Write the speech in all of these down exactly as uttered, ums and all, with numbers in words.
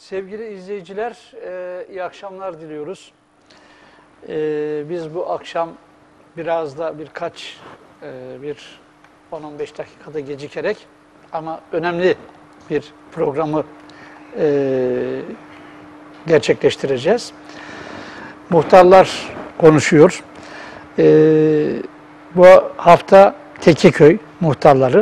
Sevgili izleyiciler, e, iyi akşamlar diliyoruz. E, biz bu akşam biraz da birkaç, e, bir on on beş dakikada gecikerek ama önemli bir programı e, gerçekleştireceğiz. Muhtarlar konuşuyor. E, bu hafta Tekiköy muhtarları.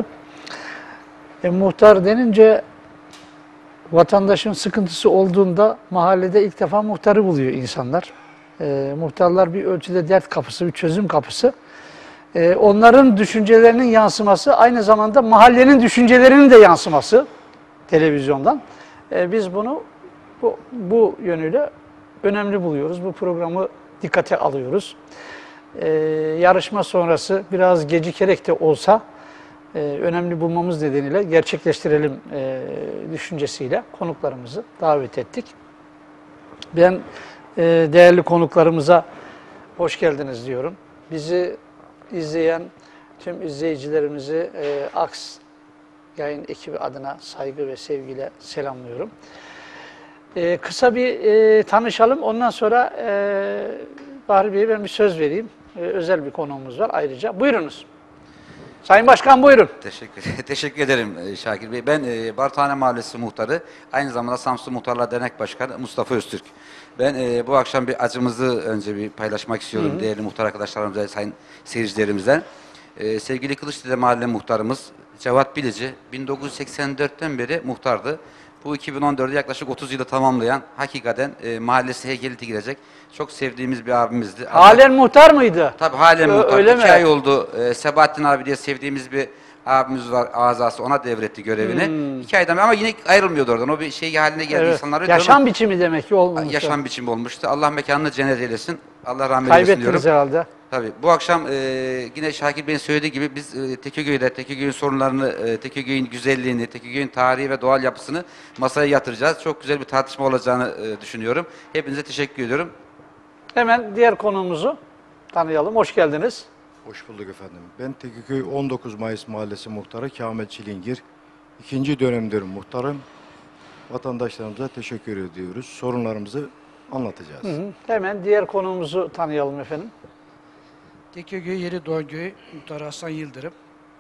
E, muhtar denince vatandaşın sıkıntısı olduğunda mahallede ilk defa muhtarı buluyor insanlar. E, muhtarlar bir ölçüde dert kapısı, bir çözüm kapısı. E, onların düşüncelerinin yansıması, aynı zamanda mahallenin düşüncelerinin de yansıması televizyondan. E, biz bunu bu, bu yönüyle önemli buluyoruz. Bu programı dikkate alıyoruz. E, yarışma sonrası biraz gecikerek de olsa e, önemli bulmamız nedeniyle gerçekleştirelim e, düşüncesiyle konuklarımızı davet ettik. Ben e, değerli konuklarımıza hoş geldiniz diyorum. Bizi izleyen tüm izleyicilerimizi e, Aks Yayın ekibi adına saygı ve sevgiyle selamlıyorum. E, kısa bir e, tanışalım. Ondan sonra e, Bahri Bey'e ben bir söz vereyim. E, özel bir konuğumuz var ayrıca. Buyurunuz. Sayın Başkan buyurun. Teşekkür, teşekkür ederim Şakir Bey. Ben e, Bartane Mahallesi Muhtarı, aynı zamanda Samsun Muhtarlar Dernek Başkanı Mustafa Öztürk. Ben e, bu akşam bir acımızı önce bir paylaşmak istiyorum, hı hı, değerli muhtar arkadaşlarımıza, sayın seyircilerimizden. E, sevgili Kılıçdere Mahalle Muhtarımız Cevat Bilici bin dokuz yüz seksen dörtten beri muhtardı. Bu iki bin on dördü yaklaşık otuz yılı tamamlayan, hakikaten e, mahallesi heykeli girecek çok sevdiğimiz bir abimizdi. Halen Ama, muhtar mıydı? Tabii halen Ö muhtar. Öyle İki mi? ay oldu. E, Sebahattin abi diye sevdiğimiz bir abimiz var, azası, ona devretti görevini. Hmm. İki aydan ama yine ayrılmıyordu oradan. O bir şey haline geldi, evet, insanlar. Yaşam biçimi demek ki olmuştu. Yaşam biçimi olmuştu. Allah mekanını cennet eylesin. Allah rahmet eylesin diyorum. Kaybettiniz herhalde. Tabii. Bu akşam e, yine Şakir Bey'in söylediği gibi biz e, Tekiköy'de, Tekiköy'ün sorunlarını, e, Tekiköy'ün güzelliğini, Tekiköy'ün tarihi ve doğal yapısını masaya yatıracağız. Çok güzel bir tartışma olacağını e, düşünüyorum. Hepinize teşekkür ediyorum. Hemen diğer konuğumuzu tanıyalım. Hoş geldiniz. Hoş bulduk efendim. Ben Tekiköy on dokuz Mayıs Mahallesi Muhtarı Kamil Çilingir. İkinci dönemdir muhtarım. Vatandaşlarımıza teşekkür ediyoruz. Sorunlarımızı anlatacağız. Hı hı. Hemen diğer konuğumuzu tanıyalım efendim. Tekiköy Yeni Doğanköy Muhtarı Hasan Yıldırım.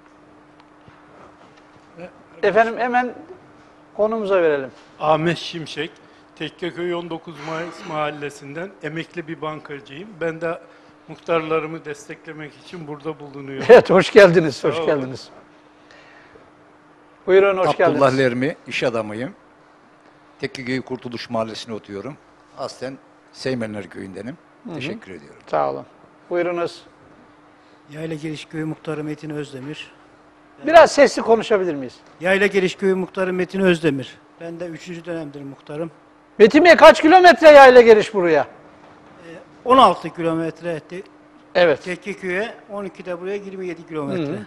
Ve efendim hemen konumuza verelim. Ahmet Şimşek, Tekkeköy on dokuz Mayıs Mahallesi'nden emekli bir bankacıyım. Ben de muhtarlarımı desteklemek için burada bulunuyorum. Evet, hoş geldiniz, hoş geldiniz. Buyurun, hoş geldiniz. Abdullah Lermi, iş adamıyım. Tekkeköy Kurtuluş Mahallesi'ne oturuyorum. Aslen Seymenler Köyü'ndenim. Hı hı. Teşekkür ediyorum. Sağ olun. Buyurunuz. Yayla Gelişköy Muhtarı Metin Özdemir. Biraz sesli konuşabilir miyiz? Yayla Gelişköy Muhtarı Metin Özdemir. Ben de üçüncü dönemdir muhtarım. Metin Bey kaç kilometre yayla geliş buraya? on altı kilometre etti. Evet. Tekkeköy'e, on ikide buraya yirmi yedi kilometre.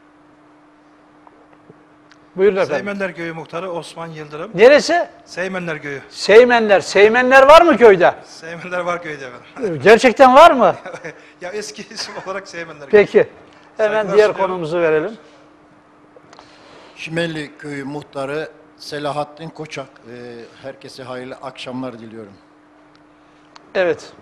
Buyurun efendim. Seymenler Köyü Muhtarı Osman Yıldırım. Neresi? Seymenler Köyü. Seymenler. Seymenler var mı köyde? Seymenler var köyde efendim. Gerçekten var mı? Ya eski isim olarak Seymenler Köyü. Peki. Hemen Saygılar diğer sunuyorum. Konumuzu verelim. Şimelli Köyü Muhtarı Selahattin Koçak. Ee, herkese hayırlı akşamlar diliyorum. Evet.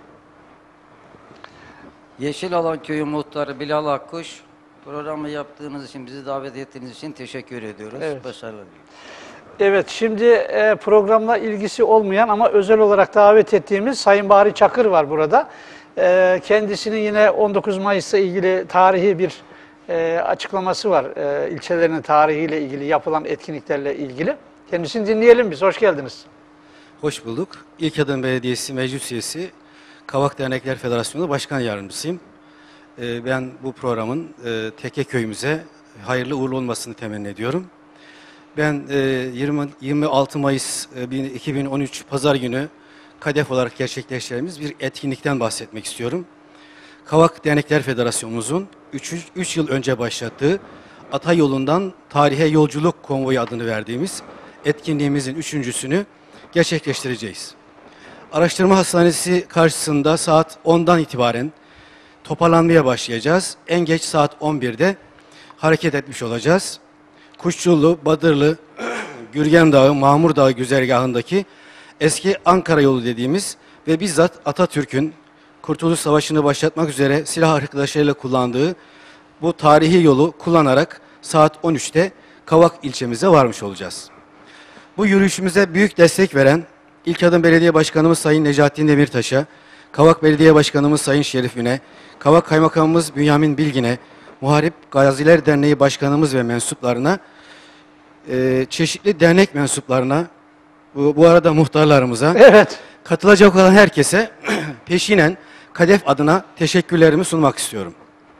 Yeşilalan Köyü Muhtarı Bilal Akkuş. Programı yaptığınız için, bizi davet ettiğiniz için teşekkür ediyoruz. Evet. Başarılar diliyorum. Evet, şimdi e, programla ilgisi olmayan ama özel olarak davet ettiğimiz Sayın Bahri Çakır var burada. E, kendisinin yine on dokuz Mayıs'la ilgili tarihi bir e, açıklaması var. E, ilçelerinin tarihiyle ilgili, yapılan etkinliklerle ilgili. Kendisini dinleyelim biz. Hoş geldiniz. Hoş bulduk. İlkadım Belediyesi Meclis Üyesi, Kavak Dernekler Federasyonu Başkan Yardımcısıyım. Ben bu programın Tekkeköy'ümüze hayırlı uğurlu olmasını temenni ediyorum. Ben yirmi altı Mayıs iki bin on üç Pazar günü kadef olarak gerçekleştirdiğimiz bir etkinlikten bahsetmek istiyorum. Kavak Dernekler Federasyonumuzun üç yıl önce başlattığı Ata Yolundan Tarihe Yolculuk Konvoyu adını verdiğimiz etkinliğimizin üçüncüsünü gerçekleştireceğiz. Araştırma Hastanesi karşısında saat ondan itibaren toparlanmaya başlayacağız. En geç saat on birde hareket etmiş olacağız. Kuşçulu, Badırlı, Gürgen Dağı, Mamur Dağı güzergahındaki eski Ankara yolu dediğimiz ve bizzat Atatürk'ün Kurtuluş Savaşı'nı başlatmak üzere silah arkadaşlarıyla kullandığı bu tarihi yolu kullanarak saat on üçte Kavak ilçemize varmış olacağız. Bu yürüyüşümüze büyük destek veren İlkadım Belediye Başkanımız Sayın Necaettin Demirtaş'a, Kavak Belediye Başkanımız Sayın Şerif Üne, Kavak Kaymakamımız Bünyamin Bilgin'e, Muharip Gaziler Derneği Başkanımız ve mensuplarına, e, çeşitli dernek mensuplarına, bu, bu arada muhtarlarımıza, Evet. katılacak olan herkese peşinen KADEF adına teşekkürlerimi sunmak istiyorum.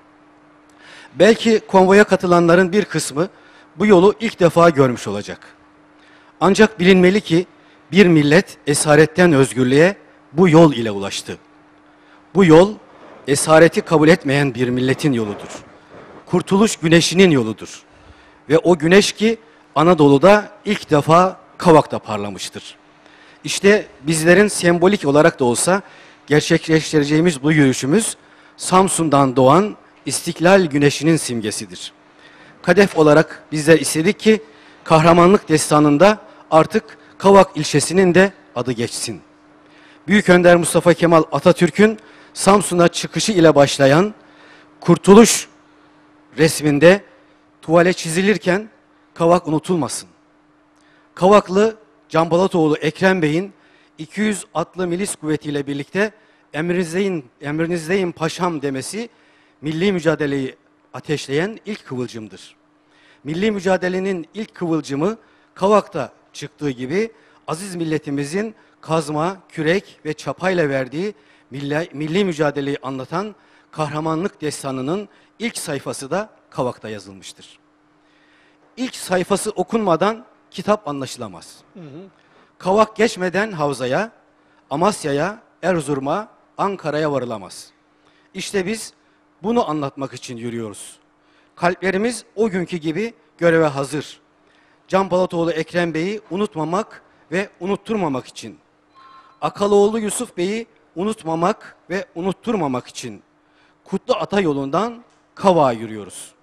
Belki konvoya katılanların bir kısmı bu yolu ilk defa görmüş olacak. Ancak bilinmeli ki bir millet esaretten özgürlüğe bu yol ile ulaştı. Bu yol esareti kabul etmeyen bir milletin yoludur. Kurtuluş güneşinin yoludur. Ve o güneş ki Anadolu'da ilk defa Kavak'ta parlamıştır. İşte bizlerin sembolik olarak da olsa gerçekleştireceğimiz bu yürüyüşümüz Samsun'dan doğan İstiklal Güneşi'nin simgesidir. KADEF olarak bizler istedik ki kahramanlık destanında artık Kavak ilçesinin de adı geçsin. Büyük Önder Mustafa Kemal Atatürk'ün Samsun'a çıkışı ile başlayan Kurtuluş resminde tuvale çizilirken Kavak unutulmasın. Kavaklı Can Balatoğlu Ekrem Bey'in iki yüz atlı milis kuvvetiyle birlikte emrinizdeyim, emrinizdeyim paşam demesi milli mücadeleyi ateşleyen ilk kıvılcımdır. Milli mücadelenin ilk kıvılcımı Kavak'ta çıktığı gibi aziz milletimizin kazma, kürek ve çapayla verdiği milli, milli mücadeleyi anlatan kahramanlık destanının ilk sayfası da Kavak'ta yazılmıştır. İlk sayfası okunmadan kitap anlaşılamaz. Hı hı. Kavak geçmeden Havza'ya, Amasya'ya, Erzurum'a, Ankara'ya varılamaz. İşte biz bunu anlatmak için yürüyoruz. Kalplerimiz o günkü gibi göreve hazır. Can Balatoğlu Ekrem Bey'i unutmamak ve unutturmamak için. Akaloğlu Yusuf Bey'i unutmamak ve unutturmamak için Kutlu Ata yolundan Kavak'a yürüyoruz.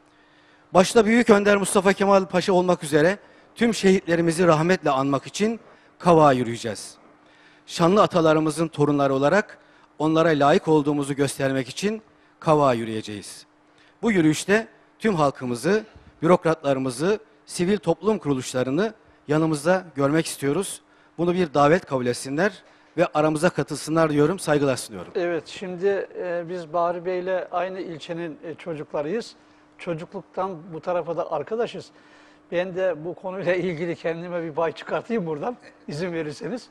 Başta Büyük Önder Mustafa Kemal Paşa olmak üzere tüm şehitlerimizi rahmetle anmak için Kavak'a yürüyeceğiz. Şanlı atalarımızın torunları olarak onlara layık olduğumuzu göstermek için Kavak'a yürüyeceğiz. Bu yürüyüşte tüm halkımızı, bürokratlarımızı, sivil toplum kuruluşlarını yanımızda görmek istiyoruz. Bunu bir davet kabul etsinler ve aramıza katılsınlar diyorum, saygılar sunuyorum. Evet, şimdi e, biz Bahri Bey'le aynı ilçenin e, çocuklarıyız. Çocukluktan bu tarafa da arkadaşız. Ben de bu konuyla ilgili kendime bir pay çıkartayım buradan, izin verirseniz.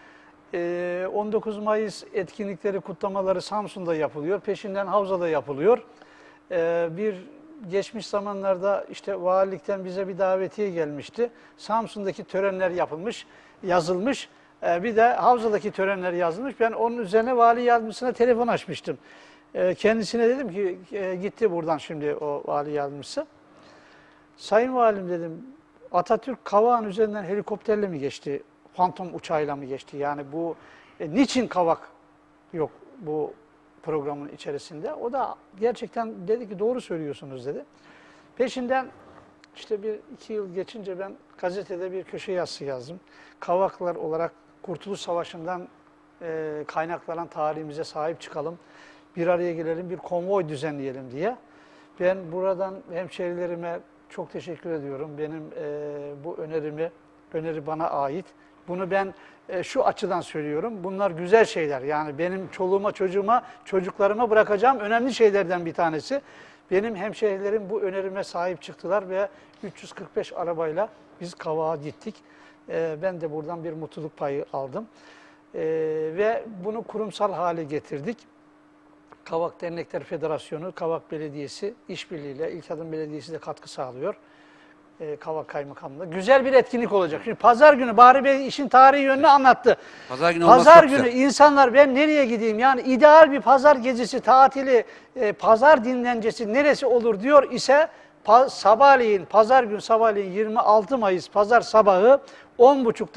E, on dokuz Mayıs etkinlikleri, kutlamaları Samsun'da yapılıyor. Peşinden Havza'da yapılıyor. E, bir geçmiş zamanlarda işte valilikten bize bir davetiye gelmişti. Samsun'daki törenler yapılmış, yazılmış. E, bir de Havza'daki törenler yazılmış. Ben onun üzerine vali yardımcısına telefon açmıştım. E, kendisine dedim ki e, gitti buradan şimdi o vali yardımcısı. Sayın Valim dedim, Atatürk Kavak'ın üzerinden helikopterle mi geçti, fantom uçağıyla mı geçti? Yani bu e, niçin Kavak yok bu programın içerisinde? O da gerçekten dedi ki doğru söylüyorsunuz dedi. Peşinden işte bir iki yıl geçince ben gazetede bir köşe yazısı yazdım. Kavaklılar olarak Kurtuluş Savaşı'ndan e, kaynaklanan tarihimize sahip çıkalım. Bir araya gelelim, bir konvoy düzenleyelim diye. Ben buradan hemşehrilerime çok teşekkür ediyorum. Benim e, bu önerimi, öneri bana ait. Bunu ben e, şu açıdan söylüyorum. Bunlar güzel şeyler. Yani benim çoluğuma, çocuğuma, çocuklarıma bırakacağım önemli şeylerden bir tanesi. Benim hemşehrilerim bu önerime sahip çıktılar ve üç yüz kırk beş arabayla biz Kavak'a gittik. E, ben de buradan bir mutluluk payı aldım. E, ve bunu kurumsal hale getirdik. Kavak Dernekler Federasyonu, Kavak Belediyesi işbirliğiyle, İlkadım Belediyesi de katkı sağlıyor. Ee, Kavak Kaymakamlığı. Güzel bir etkinlik olacak. Şimdi pazar günü Bahri Bey işin tarihi yönünü anlattı. Pazar günü, pazar günü insanlar ben nereye gideyim? Yani ideal bir pazar gecesi, tatili, e, pazar dinlencesi neresi olur diyor ise pa sabahleyin, pazar günü sabahleyin yirmi altı Mayıs pazar sabahı on buçukta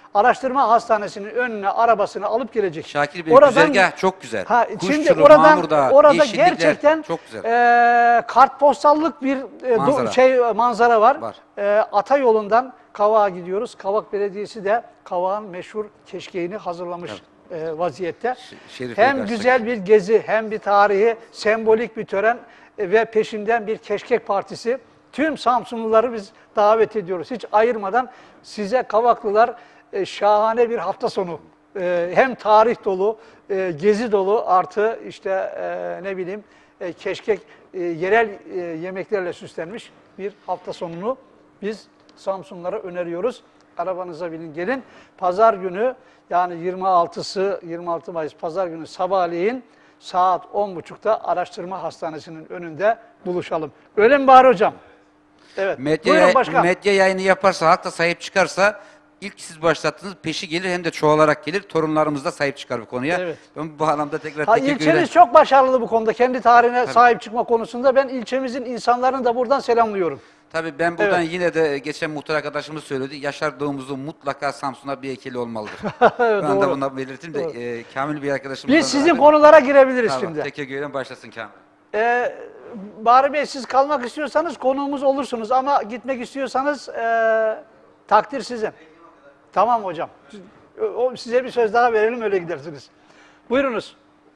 Araştırma hastanesinin önüne arabasını alıp gelecek. Şakir Bey, güzergah çok güzel. Ha, Kuşçulu, şimdi oradan Mamur'da, orada yeşillikler gerçekten çok güzel. e, kartpostallık bir e, Manzara. do, şey manzara var. Var. E, Ata yolundan Kavak'a gidiyoruz. Kavak Belediyesi de Kavak'ın meşhur keşkeğini hazırlamış e, vaziyette. Şerif Hem Bey güzel bir gezi, hem bir tarihi, sembolik bir tören e, ve peşinden bir keşkek partisi. Tüm Samsunluları biz davet ediyoruz. Hiç ayırmadan size Kavaklılar e, şahane bir hafta sonu. E, hem tarih dolu, e, gezi dolu, artı işte e, ne bileyim e, keşkek e, yerel e, yemeklerle süslenmiş bir hafta sonunu biz Samsunlulara öneriyoruz. Arabanıza binin, gelin. Pazar günü, yani yirmi altısı yirmi altı Mayıs Pazar günü sabahleyin saat on buçukta Araştırma Hastanesi'nin önünde buluşalım. Öyle mi Bahar Hocam? Evet. Medya, Buyurun başkan. medya yayını yaparsa, halk da sahip çıkarsa, ilk siz başlattınız, peşi gelir, hem de çoğalarak gelir. Torunlarımız da sahip çıkar bu konuya. Evet. Ben bu anlamda tekrar Ha, teşekkür ederim. ilçemiz çok başarılı bu konuda. Kendi tarihine sahip çıkma konusunda ben ilçemizin insanlarını da buradan selamlıyorum. Tabii ben buradan Evet. yine de geçen muhtar arkadaşımız söyledi. Yaşar Doğumuz'un mutlaka Samsun'a bir heykeli olmalıdır. Ben de Doğru. bunu belirteyim de e, Kamil bir arkadaşımız. Biz sizin konulara girebiliriz tamam, şimdi. Tekkeköy'den başlasın Kamil. Ee, Bahri Bey, siz kalmak istiyorsanız konuğumuz olursunuz ama gitmek istiyorsanız e, takdir sizin. Tamam hocam. O, size bir söz daha verelim, öyle gidersiniz. Buyurunuz.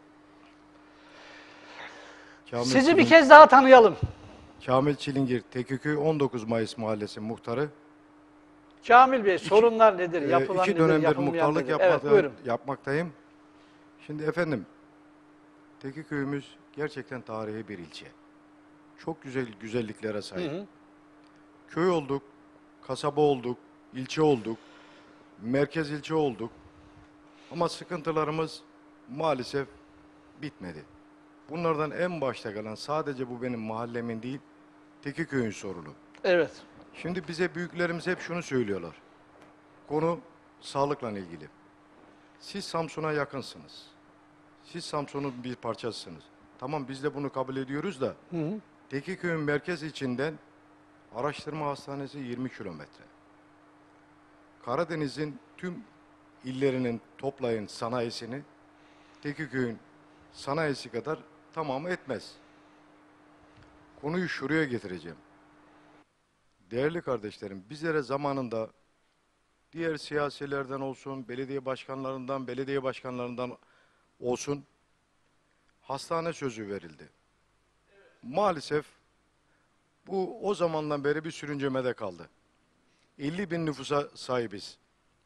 Kamil Sizi Çilingir, bir kez daha tanıyalım. Kamil Çilingir, Tekkeköy on dokuz Mayıs Mahallesi muhtarı. Kamil Bey, sorunlar nedir? Ee, Yapılan iki nedir? dönemdir Yapılmayan muhtarlık nedir? yapmakta- Evet, buyurun. yapmaktayım. Şimdi efendim, Tekkeköy'ümüz gerçekten tarihi bir ilçe. Çok güzel güzelliklere sahip. Hı hı. Köy olduk, kasaba olduk, ilçe olduk, merkez ilçe olduk. Ama sıkıntılarımız maalesef bitmedi. Bunlardan en başta kalan, sadece bu benim mahallemin değil, Tekkeköy'ün sorunu. Evet. Şimdi bize büyüklerimiz hep şunu söylüyorlar. Konu sağlıkla ilgili. Siz Samsun'a yakınsınız. Siz Samsun'un bir parçasısınız. Tamam, biz de bunu kabul ediyoruz da Hı hı. Tekkeköy'ün merkez içinden araştırma hastanesi yirmi kilometre. Karadeniz'in tüm illerinin toplayın sanayisini Tekkeköy'ün sanayisi kadar tamamı etmez. Konuyu şuraya getireceğim. Değerli kardeşlerim, bizlere zamanında diğer siyasilerden olsun, belediye başkanlarından, belediye başkanlarından olsun hastane sözü verildi. Maalesef bu o zamandan beri bir sürüncemede kaldı. elli bin nüfusa sahibiz.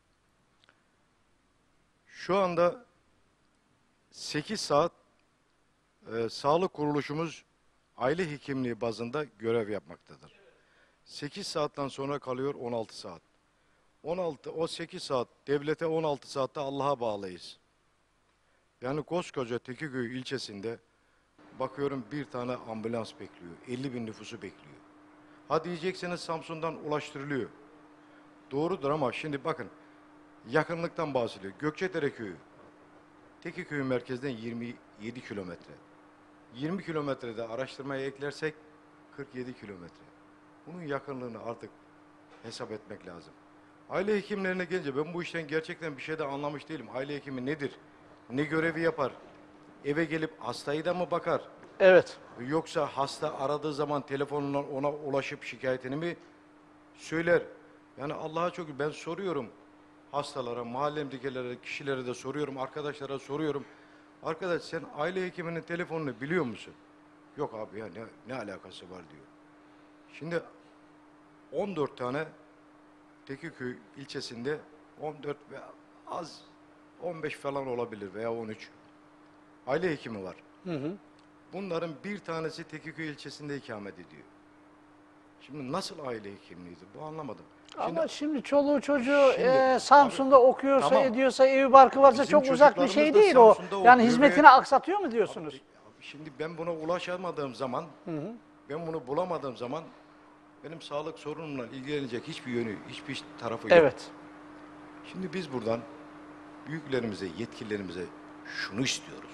Şu anda sekiz saat e, sağlık kuruluşumuz aile hekimliği bazında görev yapmaktadır. sekiz saatten sonra kalıyor on altı saat. on altı, o sekiz saat, devlete on altı saatte Allah'a bağlıyız. Yani koskoca Tekkeköy ilçesinde bakıyorum bir tane ambulans bekliyor. elli bin nüfusu bekliyor. Ha diyeceksiniz Samsun'dan ulaştırılıyor. Doğrudur ama şimdi bakın yakınlıktan bahsediyor. Gökçedere Köyü. Tekkeköy'ün merkezden yirmi yedi kilometre. yirmi kilometrede araştırmaya eklersek kırk yedi kilometre. Bunun yakınlığını artık hesap etmek lazım. Aile hekimlerine gelince ben bu işten gerçekten bir şey de anlamış değilim. Aile hekimi nedir? Ne görevi yapar? Eve gelip hastayı da mı bakar? Evet. Yoksa hasta aradığı zaman telefonla ona ulaşıp şikayetini mi söyler? Yani Allah'a çok ben soruyorum hastalara, mahallemdekilere, kişilere de soruyorum, arkadaşlara soruyorum. Arkadaş sen aile hekiminin telefonunu biliyor musun? Yok abi ya ne, ne alakası var diyor. Şimdi on dört tane Tekkeköy ilçesinde on dört ve az on beş falan olabilir veya on üç aile hekimi var. Hı hı. Bunların bir tanesi Tekkeköy ilçesinde ikamet ediyor. Şimdi nasıl aile hekimliğidir bu anlamadım. Ama şimdi çoluğu çocuğu Şimdi, e, Samsun'da abi, okuyorsa, tamam. ediyorsa, evi barkı varsa Bizim çok uzak bir şey çocuklarımız da değil o. Samsun'da Yani okuyor hizmetini ve- aksatıyor mu diyorsunuz? Abi, şimdi ben buna ulaşamadığım zaman, Hı hı. ben bunu bulamadığım zaman benim sağlık sorunumla ilgilenecek hiçbir yönü, hiçbir tarafı yok. Evet. Şimdi biz buradan büyüklerimize, yetkililerimize şunu istiyoruz.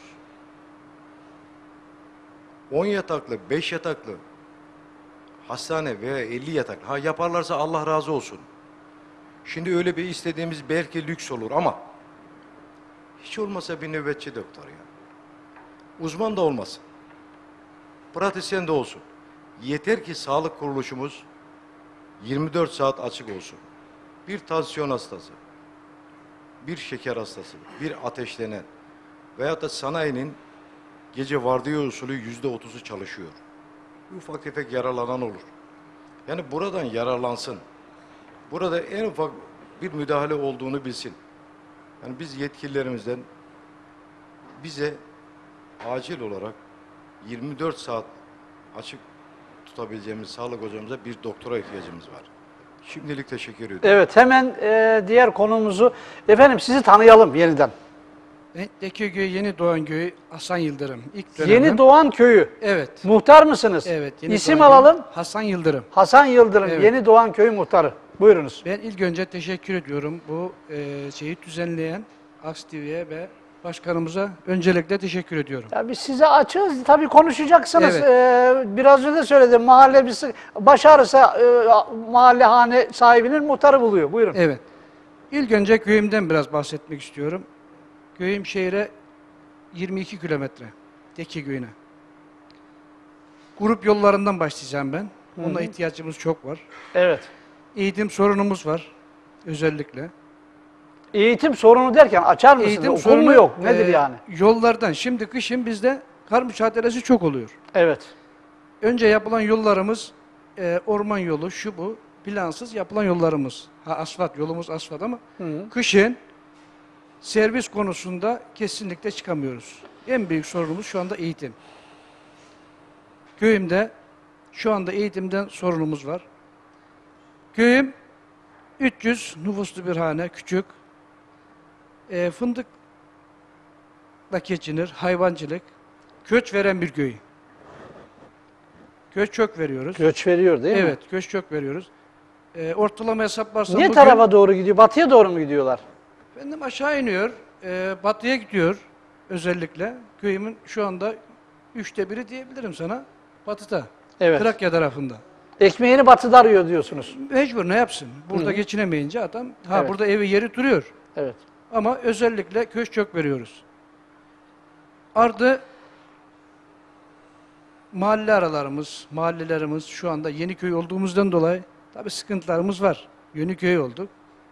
on yataklı, beş yataklı hastane veya elli yataklı, ha yaparlarsa Allah razı olsun. Şimdi öyle bir istediğimiz belki lüks olur ama hiç olmasa bir nöbetçi doktor ya. Uzman da olmasın. Pratisyen de olsun. Yeter ki sağlık kuruluşumuz yirmi dört saat açık olsun. Bir tansiyon hastası, bir şeker hastası, bir ateşlenen veyahut da sanayinin gece vardiya usulü yüzde otuzu çalışıyor. Ufak tefek yaralanan olur. Yani buradan yararlansın. Burada en ufak bir müdahale olduğunu bilsin. Yani biz yetkililerimizden bize acil olarak yirmi dört saat açık tutabileceğimiz sağlık hocamıza bir doktora ihtiyacımız var. Şimdilik teşekkür ediyorum. Evet, hemen e, diğer konumuzu, efendim sizi tanıyalım yeniden. Tekiköy Yeni Doğan Köyü Hasan Yıldırım. İlk dönemim. Yeni Doğan Köyü. Evet. Muhtar mısınız? Evet. Yeni İsim Doğan alalım. Köyü. Hasan Yıldırım. Hasan Yıldırım, Evet. Yeni Doğan Köyü muhtarı. Buyurunuz. Ben ilk önce teşekkür ediyorum bu e, şeyi düzenleyen Aks T V'ye ve başkanımıza öncelikle teşekkür ediyorum. Ya biz size açığız. Tabii konuşacaksınız. Evet. Ee, biraz önce söyledim. Mahalle bir baş ağrısı e, mahallehane sahibinin muhtarı buluyor. Buyurun. Evet. İlk önce köyümden biraz bahsetmek istiyorum. Köyüm şehre yirmi iki kilometre. Tekiköy'üne. Grup yollarından başlayacağım ben. Buna ihtiyacımız çok var. Evet. Eğitim sorunumuz var özellikle. Eğitim sorunu derken açar mısınız? Eğitim Okul sorunu mu yok? Nedir e, yani? Yollardan. Şimdi kışın bizde kar mücadelesi çok oluyor. Evet. Önce yapılan yollarımız e, orman yolu, şu bu, plansız yapılan yollarımız. Ha asfalt, yolumuz asfalt ama Hı. kışın servis konusunda kesinlikle çıkamıyoruz. En büyük sorunumuz şu anda eğitim. Köyümde şu anda eğitimden sorunumuz var. Köyüm üç yüz nüfuslu bir hane, küçük. E, fındıkla geçinir, hayvancılık. Köç veren bir köy. Köç çok veriyoruz. Göç veriyor değil mi? Evet, köç çok veriyoruz. E, ortalama hesaplarsam Ne bugün, tarafa doğru gidiyor? Batıya doğru mu gidiyorlar? efendim aşağı iniyor, e, batıya gidiyor özellikle. Köyümün şu anda üçte biri diyebilirim sana, batıda. Evet. Trakya tarafında. Ekmeğini batıda arıyor diyorsunuz. Mecbur ne yapsın? Burada Hı hı. geçinemeyince adam, ha Evet. burada evi yeri duruyor. Evet. Ama özellikle köç çok veriyoruz. Ardı mahalle aralarımız, mahallelerimiz şu anda Yeniköy olduğumuzdan dolayı tabii sıkıntılarımız var. Yeniköy olduk.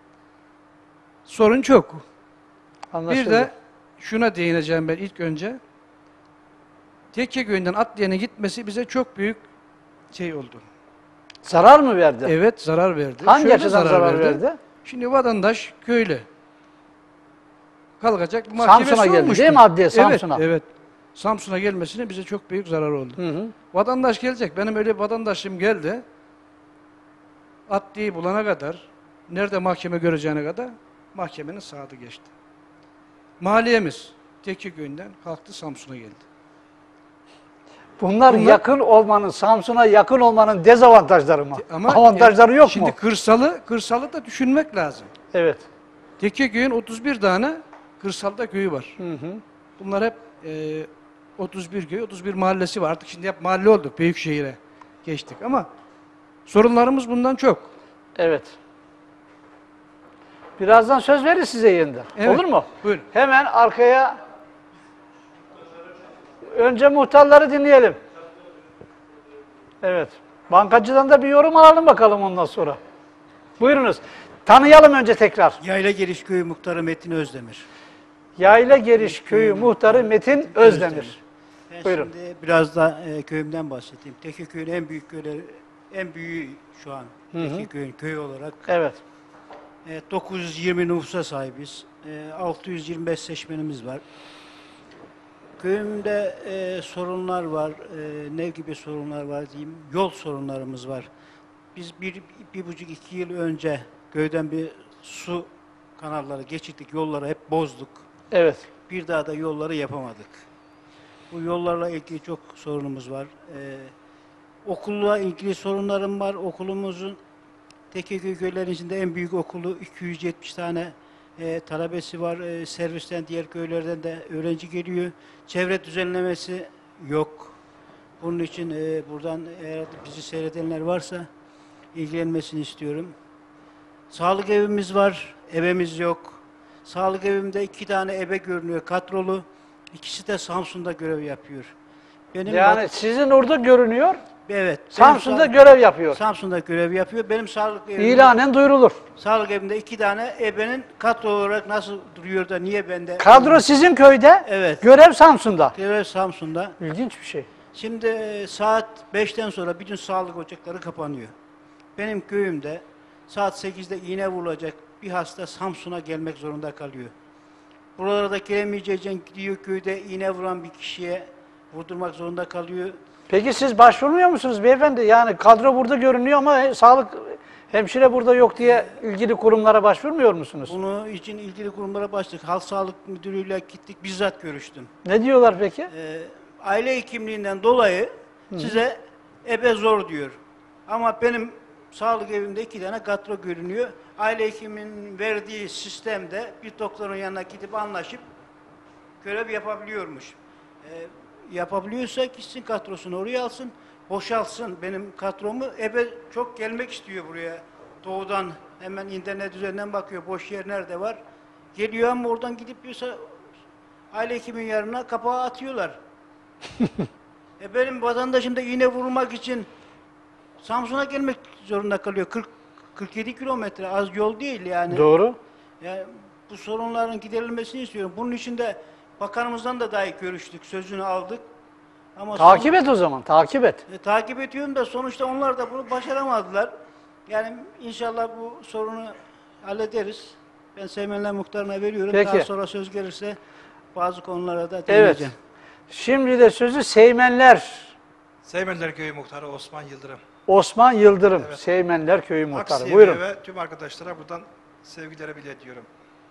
Sorun çok. Anlaşıldı. Bir de şuna değineceğim ben ilk önce. Tekkeköy'den Atlıyan'a gitmesi bize çok büyük şey oldu. Zarar mı verdi? Evet, zarar verdi. Hangi Şöyle açıdan zarar verdi? Şimdi vatandaş köylü. Kalkacak mahkemesi Samsun'a geldi olmuştu. değil mi adliye? Samsun'a. Evet, evet. Samsun'a gelmesine bize çok büyük zarar oldu. Hı hı. Vatandaş gelecek. Benim öyle bir vatandaşım geldi. Adliyeyi bulana kadar, nerede mahkeme göreceğine kadar mahkemenin saati geçti. Mahallemiz Tekkeköy'ünden kalktı Samsun'a geldi. Bunlar, Bunlar- yakın olmanın, Samsun'a yakın olmanın dezavantajları mı? Ama Avantajları e, yok şimdi mu? kırsalı, kırsalı da düşünmek lazım. Evet. Tekkeköy'ün otuz bir tane kırsalda köyü var. Hı hı. Bunlar hep e, otuz bir köy, otuz bir mahallesi var. Artık şimdi hep mahalle olduk, büyük şehire geçtik ama sorunlarımız bundan çok. Evet. Birazdan söz verir size yeniden. Evet. Olur mu? Buyurun. Hemen arkaya önce muhtarları dinleyelim. Evet. Bankacıdan da bir yorum alalım bakalım ondan sonra. Buyurunuz. Tanıyalım önce tekrar. Yayla Geliş Köyü Muhtarı Metin Özdemir. Yayla Geriş Köyü Muhtarı Metin Özdemir. Ben Buyurun. şimdi biraz da e, köyümden bahsedeyim. Tekkeköy'ün en büyük köyleri, en büyüğü şu an Tekkeköy'ün köyü olarak. Evet. E, dokuz yüz yirmi nüfusa sahibiz. E, altı yüz yirmi beş seçmenimiz var. Köyümde e, sorunlar var. E, ne gibi sorunlar var diyeyim. Yol sorunlarımız var. Biz bir, bir buçuk iki yıl önce köyden bir su kanalları geçirdik. Yolları hep bozduk. Evet. Bir daha da yolları yapamadık. Bu yollarla ilgili çok sorunumuz var. Ee, okulla ilgili sorunlarım var. Okulumuzun Tekkeköy köylerin içinde en büyük okulu iki yüz yetmiş tane e, talebesi var. E, servisten diğer köylerden de öğrenci geliyor. Çevre düzenlemesi yok. Bunun için e, buradan eğer bizi seyredenler varsa ilgilenmesini istiyorum. Sağlık evimiz var, ebemiz yok. Sağlık evimde iki tane ebe görünüyor, kadrolu. İkisi de Samsun'da görev yapıyor. Benim Yani sizin orada görünüyor, evet. Samsun'da benim, görev yapıyor. Samsun'da görev yapıyor. Benim sağlık evimde, İlanen duyurulur. sağlık evimde iki tane ebenin kadro olarak nasıl duruyor da niye bende? Kadro sizin köyde, Evet. görev Samsun'da. Görev Samsun'da. İlginç bir şey. Şimdi e, saat beşten sonra bütün sağlık ocakları kapanıyor. Benim köyümde saat sekizde iğne vurulacak bir hasta Samsun'a gelmek zorunda kalıyor. Buralara da gelemeyeceğin gidiyor köyde iğne vuran bir kişiye vurdurmak zorunda kalıyor. Peki siz başvurmuyor musunuz beyefendi? Yani kadro burada görünüyor ama he- sağlık hemşire burada yok diye ilgili kurumlara başvurmuyor musunuz? Bunu için ilgili kurumlara başladık. Halk Sağlık Müdürü'yle gittik, bizzat görüştüm. Ne diyorlar peki? Ee, aile hekimliğinden dolayı size ebe zor diyor. Ama benim sağlık evimde iki tane kadro görünüyor. Aile hekiminin verdiği sistemde bir doktorun yanına gidip anlaşıp görev yapabiliyormuş. Ee, yapabiliyorsa gitsin kadrosunu oraya alsın, boşalsın benim kadromu. Ebe çok gelmek istiyor buraya. Doğudan hemen internet üzerinden bakıyor boş yer nerede var. Geliyor ama oradan gidip diyorsa aile hekimin yanına kapağı atıyorlar. e benim vatandaşım da iğne vurmak için Samsun'a gelmek zorunda kalıyor. kırk kırk yedi kilometre az yol değil yani. Doğru. Yani bu sorunların giderilmesini istiyorum. Bunun için de bakanımızdan da dahi görüştük, sözünü aldık. Ama Takip son- et o zaman, takip et. E, takip ediyorum da sonuçta onlar da bunu başaramadılar. Yani inşallah bu sorunu hallederiz. Ben Seymenler Muhtarı'na veriyorum. Peki. Daha sonra söz gelirse bazı konulara da Evet. değineceğim. Şimdi de sözü Seymenler, Seymenler Köyü Muhtarı Osman Yıldırım. Osman Yıldırım, Evet. Seymenler Köyü Muhtarı. Aksiye'ye Buyurun. ve tüm arkadaşlara buradan sevgilerimi iletiyorum.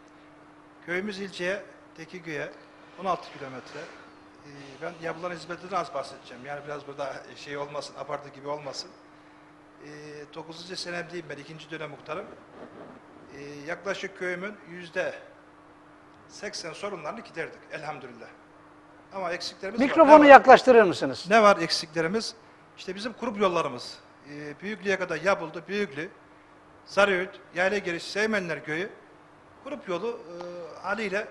Köyümüz ilçeye, Tekiköy'e on altı kilometre. Ee, ben yapılan hizmetlerden az bahsedeceğim. Yani biraz burada şey olmasın, abartı gibi olmasın. Ee, dokuzuncu senemdeyim ben, ikinci dönem muhtarım. Ee, yaklaşık köyümün yüzde seksen sorunlarını giderdik elhamdülillah. Ama eksiklerimiz var. Mikrofonu Ne var? yaklaştırır mısınız? Ne var eksiklerimiz? İşte bizim kurup yollarımız. Ee, Büyüklü'ye kadar yapıldı. Büyüklü, Sarıöğüt, Yayla Giriş, Seymenler Köyü kurup yolu e, haliyle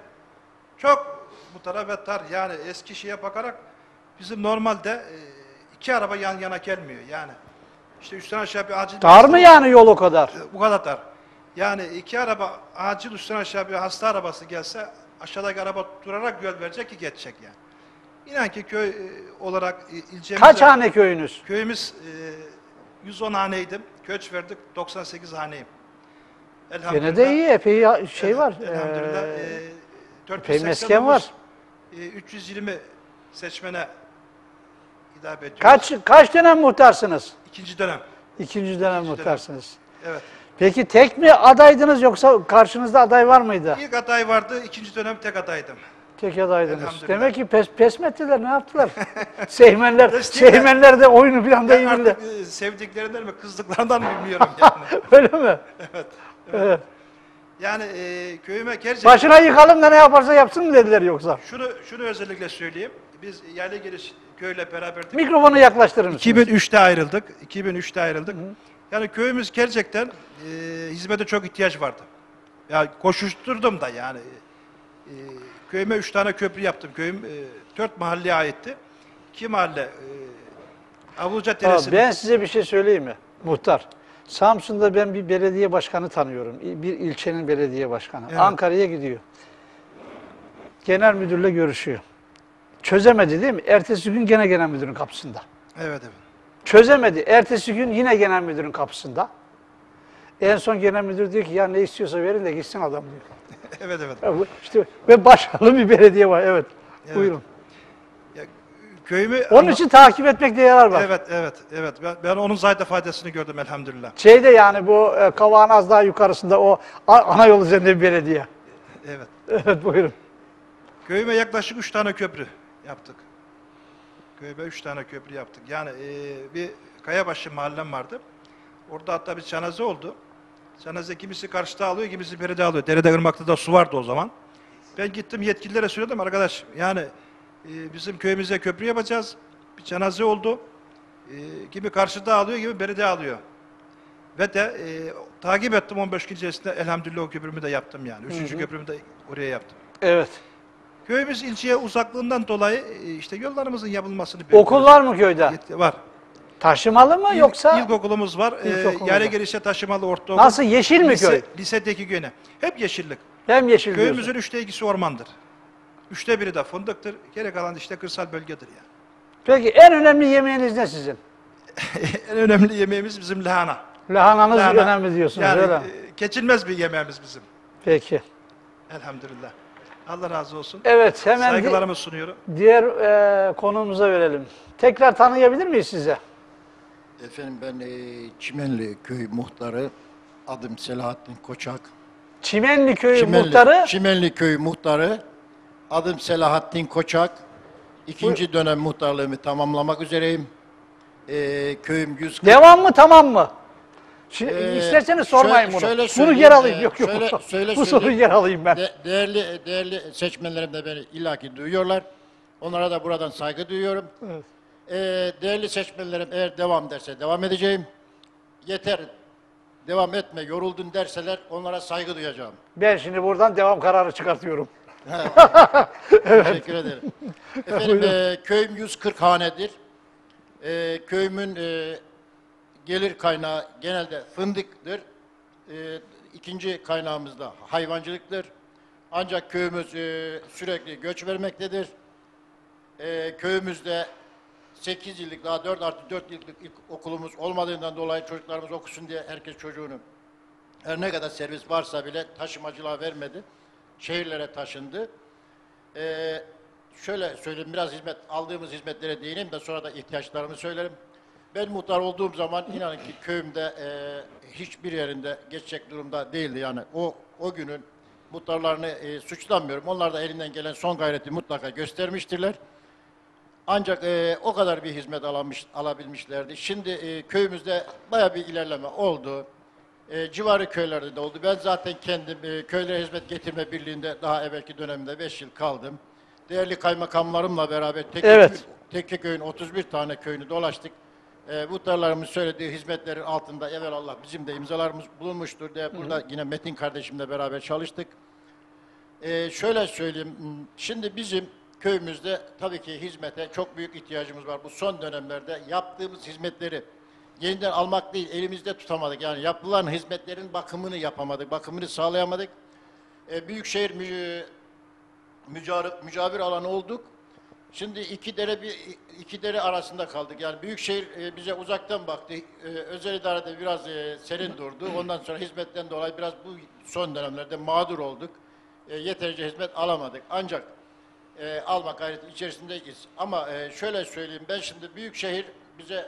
çok bu tarafa tar. Yani eski şeye bakarak bizim normalde e, iki araba yan yana gelmiyor. Yani işte üstten aşağı bir acil... Dar mı yani yol o kadar? Bu kadar dar. Yani iki araba acil üstten aşağı bir hasta arabası gelse aşağıdaki araba durarak yol verecek ki geçecek yani. İnan ki köy e, olarak e, ilçemizde... Kaç hane köyünüz? Köyümüz e, yüz on haneydim. Köç verdik doksan sekiz haneyim. Gene de iyi, epey ya- şey var. Elhamdülillah. Ee, E, dört epey yüz seksen mesken dokuz, var. E, üç yüz yirmi seçmene hitap ediyoruz. Kaç kaç dönem muhtarsınız? İkinci dönem. İkinci dönem İkinci muhtarsınız. Evet. Peki tek mi adaydınız yoksa karşınızda aday var mıydı? İlk aday vardı, ikinci dönem tek adaydım. Tek adaydınız. Elhamdülillah. Demek ki pes, pes mi ettiler, ne yaptılar? Seymenler, Desteğiyle- Seymenler de oyunu falan da Ben iyi artık bildi. e, sevdiklerinden mi, kızdıklarından mı bilmiyorum yani. Öyle mi? evet. Evet. Yani e, köyüme gerçekten... Başına yıkalım da ne yaparsa yapsın mı dediler yoksa? Şunu, şunu özellikle söyleyeyim. Biz Yayla Giriş köyle beraberdik. Mikrofonu yaklaştırır mısınız? iki bin üçte ayrıldık. iki bin üçte ayrıldık. Yani köyümüz gerçekten e, hizmete çok ihtiyaç vardı. Ya koşuşturdum da yani. E, köyüme üç tane köprü yaptım. Köyüm e, dört mahalleye aitti. İki mahalle e, Avluca Tamam, Deresi. ben size bir şey söyleyeyim mi? Muhtar. Samsun'da ben bir belediye başkanı tanıyorum. Bir ilçenin belediye başkanı. Evet. Ankara'ya gidiyor. Genel müdürle görüşüyor. Çözemedi değil mi? Ertesi gün gene genel müdürün kapısında. Evet evet. Çözemedi. Ertesi gün yine genel müdürün kapısında. En son genel müdür diyor ki ya ne istiyorsa verin de gitsin adam diyor. evet evet. Ya bu işte ve başarılı bir belediye var. Evet. Evet. Buyurun. Ya, köyümü Onun ama- için takip etmekte yarar var. Evet evet evet. Ben, ben onun zaten faydasını gördüm elhamdülillah. Şeyde yani bu e, Kavağın az daha yukarısında o a- ana yol üzerinde bir belediye. Evet. Evet buyurun. Köyüme yaklaşık üç tane köprü yaptık. Köyüme üç tane köprü yaptık. Yani e, bir Kayabaşı mahallem vardı. Orada hatta bir cenaze oldu. Cenaze kimisi karşıda alıyor, kimisi beride alıyor. Derede Irmak'ta da su vardı o zaman. Ben gittim yetkililere söyledim arkadaş. Yani e, bizim köyümüze köprü yapacağız. Bir cenaze oldu. E, kimi karşıda alıyor, kimi beride alıyor. Ve de e, takip ettim on beş gün içerisinde elhamdülillah o köprümü de yaptım yani. Üçüncü Hı hı. köprümü de oraya yaptım. Evet. Köyümüz ilçeye uzaklığından dolayı e, işte yollarımızın yapılmasını bekliyoruz. Okul var mı köyde? Yet- Var. Taşımalı mı İl- yoksa? İlkokulumuz var. İlkokulumuz E, yare var. gelişe taşımalı ortaokul. Nasıl, yeşil mi lise, köy? Lisedeki göne. Hep yeşillik. Hem yeşil Köyümüzün diyorsun. üçte ikisi ormandır. Üçte biri de fındıktır. Geri kalan işte kırsal bölgedir yani. Peki en önemli yemeğiniz ne sizin? En önemli yemeğimiz bizim lahana. Lahananız Lahana. önemli diyorsunuz Yani öyle. e, geçilmez bir yemeğimiz bizim. Peki. Elhamdülillah. Allah razı olsun. Evet, hemen di- Saygılarımı sunuyorum. diğer e, konumuza verelim. Tekrar tanıyabilir miyiz size? Efendim ben e, Çimenli Köy muhtarı, adım Selahattin Koçak. Çimenli Köyü Çimenli, muhtarı. Çimenli Köy muhtarı, adım Selahattin Koçak. İkinci dönem muhtarlığımı tamamlamak üzereyim. E, köyüm yüz kırk. Devam mı, tamam mı? Şi- Ee, İsterseniz sormayın şöyle- bunu. şöyle bunu söyleyeyim, geri alayım. e, yok yok. şöyle- şöyle Bu soruyu söyleyeyim. geri alayım ben. De- değerli değerli seçmenlerim de beni illaki duyuyorlar. Onlara da buradan saygı duyuyorum. Evet. Ee, değerli seçmenlerim eğer devam derse devam edeceğim. Yeter, devam etme, yoruldun derseler onlara saygı duyacağım. Ben şimdi buradan devam kararı çıkartıyorum. Teşekkür ederim. Efendim e, köyüm yüz kırk hanedir. E, köyümün e, gelir kaynağı genelde fındıktır. E, ikinci kaynağımız da hayvancılıktır. Ancak köyümüz e, sürekli göç vermektedir. E, köyümüzde sekiz yıllık daha dört artı dört yıllık ilk okulumuz olmadığından dolayı çocuklarımız okusun diye herkes çocuğunu her ne kadar servis varsa bile taşımacılığa vermedi. Şehirlere taşındı. Ee, şöyle söyleyeyim, biraz hizmet aldığımız hizmetlere değineyim de sonra da ihtiyaçlarımı söylerim. Ben muhtar olduğum zaman inanın ki köyümde e, hiçbir yerinde geçecek durumda değildi. Yani o o günün muhtarlarını e, suçlamıyorum. Onlar da elinden gelen son gayreti mutlaka göstermiştirler. Ancak e, o kadar bir hizmet alamış, alabilmişlerdi. Şimdi e, köyümüzde baya bir ilerleme oldu. E, civarı köylerde de oldu. Ben zaten kendim e, köylere hizmet getirme birliğinde daha evvelki dönemde beş yıl kaldım. Değerli kaymakamlarımla beraber Evet. Tekkeköy'ün otuz bir tane köyünü dolaştık. E, muhtarlarımın söylediği hizmetlerin altında evvelallah bizim de imzalarımız bulunmuştur diye burada hı hı. Yine Metin kardeşimle beraber çalıştık. E, şöyle söyleyeyim, şimdi bizim köyümüzde tabii ki hizmete çok büyük ihtiyacımız var. Bu son dönemlerde yaptığımız hizmetleri yeniden almak değil, elimizde tutamadık. Yani yapılan hizmetlerin bakımını yapamadık, bakımını sağlayamadık. E, Büyükşehir mü, mücavir, mücavir alanı olduk. Şimdi iki dere bir iki dere arasında kaldık. Yani Büyükşehir e, bize uzaktan baktı. E, özel idarede biraz e, serin durdu. Ondan sonra hizmetten dolayı biraz bu son dönemlerde mağdur olduk. E, yeterince hizmet alamadık. Ancak e, alma gayreti içerisindeyiz. Ama e, şöyle söyleyeyim, ben şimdi Büyükşehir bize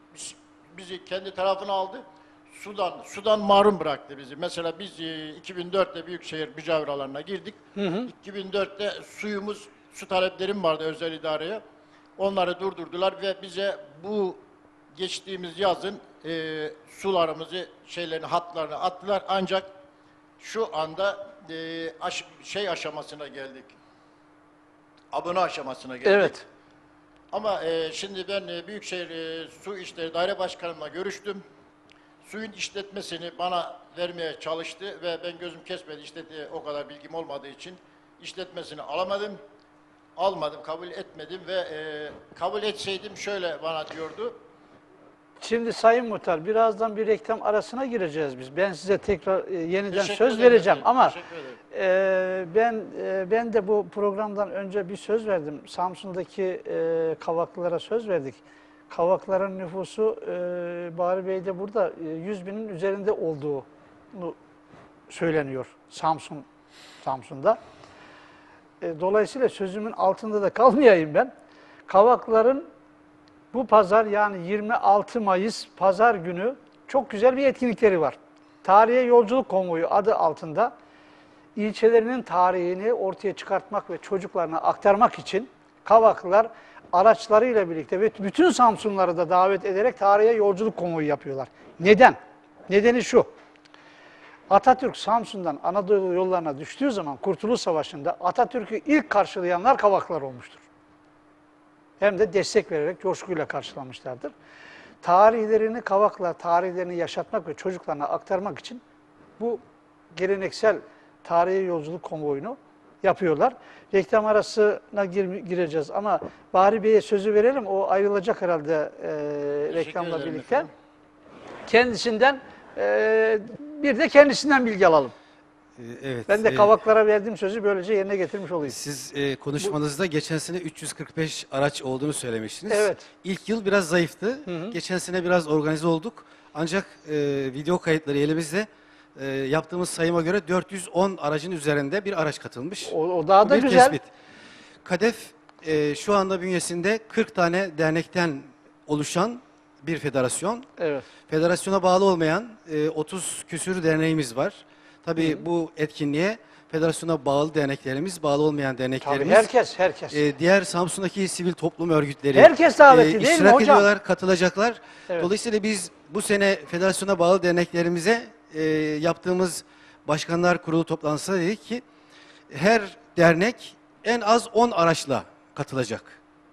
bizi kendi tarafına aldı. Sudan, sudan mahrum bıraktı bizi. Mesela biz e, iki bin dörtte Büyükşehir mücavir alanına girdik. Hı hı. iki bin dörtte suyumuz, su taleplerim vardı özel idareye. Onları durdurdular ve bize bu geçtiğimiz yazın e, sularımızı, şeylerini, hatlarını attılar. Ancak şu anda e, aş, şey aşamasına geldik. Abone aşamasına geldik. Evet. Ama e, şimdi ben e, Büyükşehir e, Su İşleri Daire Başkanımla görüştüm. Suyun işletmesini bana vermeye çalıştı ve ben gözüm kesmedi. İşleti o kadar bilgim olmadığı için işletmesini alamadım. Almadım, kabul etmedim ve e, kabul etseydim şöyle bana diyordu. Şimdi Sayın Muhtar, birazdan bir reklam arasına gireceğiz biz. Ben size tekrar e, yeniden Teşekkür söz ederim, vereceğim efendim, ama teşekkür ederim. e, ben e, ben de bu programdan önce bir söz verdim. Samsun'daki e, Kavaklılara söz verdik. Kavakların nüfusu e, Bahri Bey'de burada e, yüz binin üzerinde olduğu söyleniyor Samsun Samsun'da. E, dolayısıyla sözümün altında da kalmayayım ben. Kavakların bu pazar, yani yirmi altı Mayıs pazar günü çok güzel bir etkinlikleri var. Tarihe Yolculuk Konvoyu adı altında ilçelerinin tarihini ortaya çıkartmak ve çocuklarına aktarmak için Kavaklılar araçlarıyla birlikte ve bütün Samsunları da davet ederek tarihe yolculuk konvoyu yapıyorlar. Neden? Nedeni şu: Atatürk Samsun'dan Anadolu yollarına düştüğü zaman Kurtuluş Savaşı'nda Atatürk'ü ilk karşılayanlar Kavaklılar olmuştur. Hem de destek vererek coşkuyla karşılamışlardır. tarihlerini, Kavaklar tarihlerini yaşatmak ve çocuklarına aktarmak için bu geleneksel tarihi yolculuk konvoyunu yapıyorlar. Reklam arasına gir, gireceğiz ama Bahri Bey'e sözü verelim. O ayrılacak herhalde e, reklamla ederim birlikte. efendim. Kendisinden e, bir de kendisinden bilgi alalım. Ee, Evet. Ben de e, Kavaklara verdiğim sözü böylece yerine getirmiş olayım. Siz e, konuşmanızda geçen sene üç yüz kırk beş araç olduğunu söylemiştiniz. Evet. İlk yıl biraz zayıftı. hı. Geçen sene biraz organize olduk. Ancak e, video kayıtları elimizde. E, yaptığımız sayıma göre dört yüz on aracın üzerinde bir araç katılmış. O, o daha Bu da bir güzel. tespit. KADEF e, şu anda bünyesinde kırk tane dernekten oluşan bir federasyon. Evet. Federasyona bağlı olmayan e, otuz küsür derneğimiz var. Tabii bu etkinliğe federasyona bağlı derneklerimiz, bağlı olmayan Tabii derneklerimiz, herkes, herkes. e, diğer Samsun'daki sivil toplum örgütleri Herkes davetli değil mi iştirak hocam? ediyorlar, katılacaklar. Evet. Dolayısıyla biz bu sene federasyona bağlı derneklerimize e, yaptığımız başkanlar kurulu toplantısında dedik ki her dernek en az on araçla katılacak.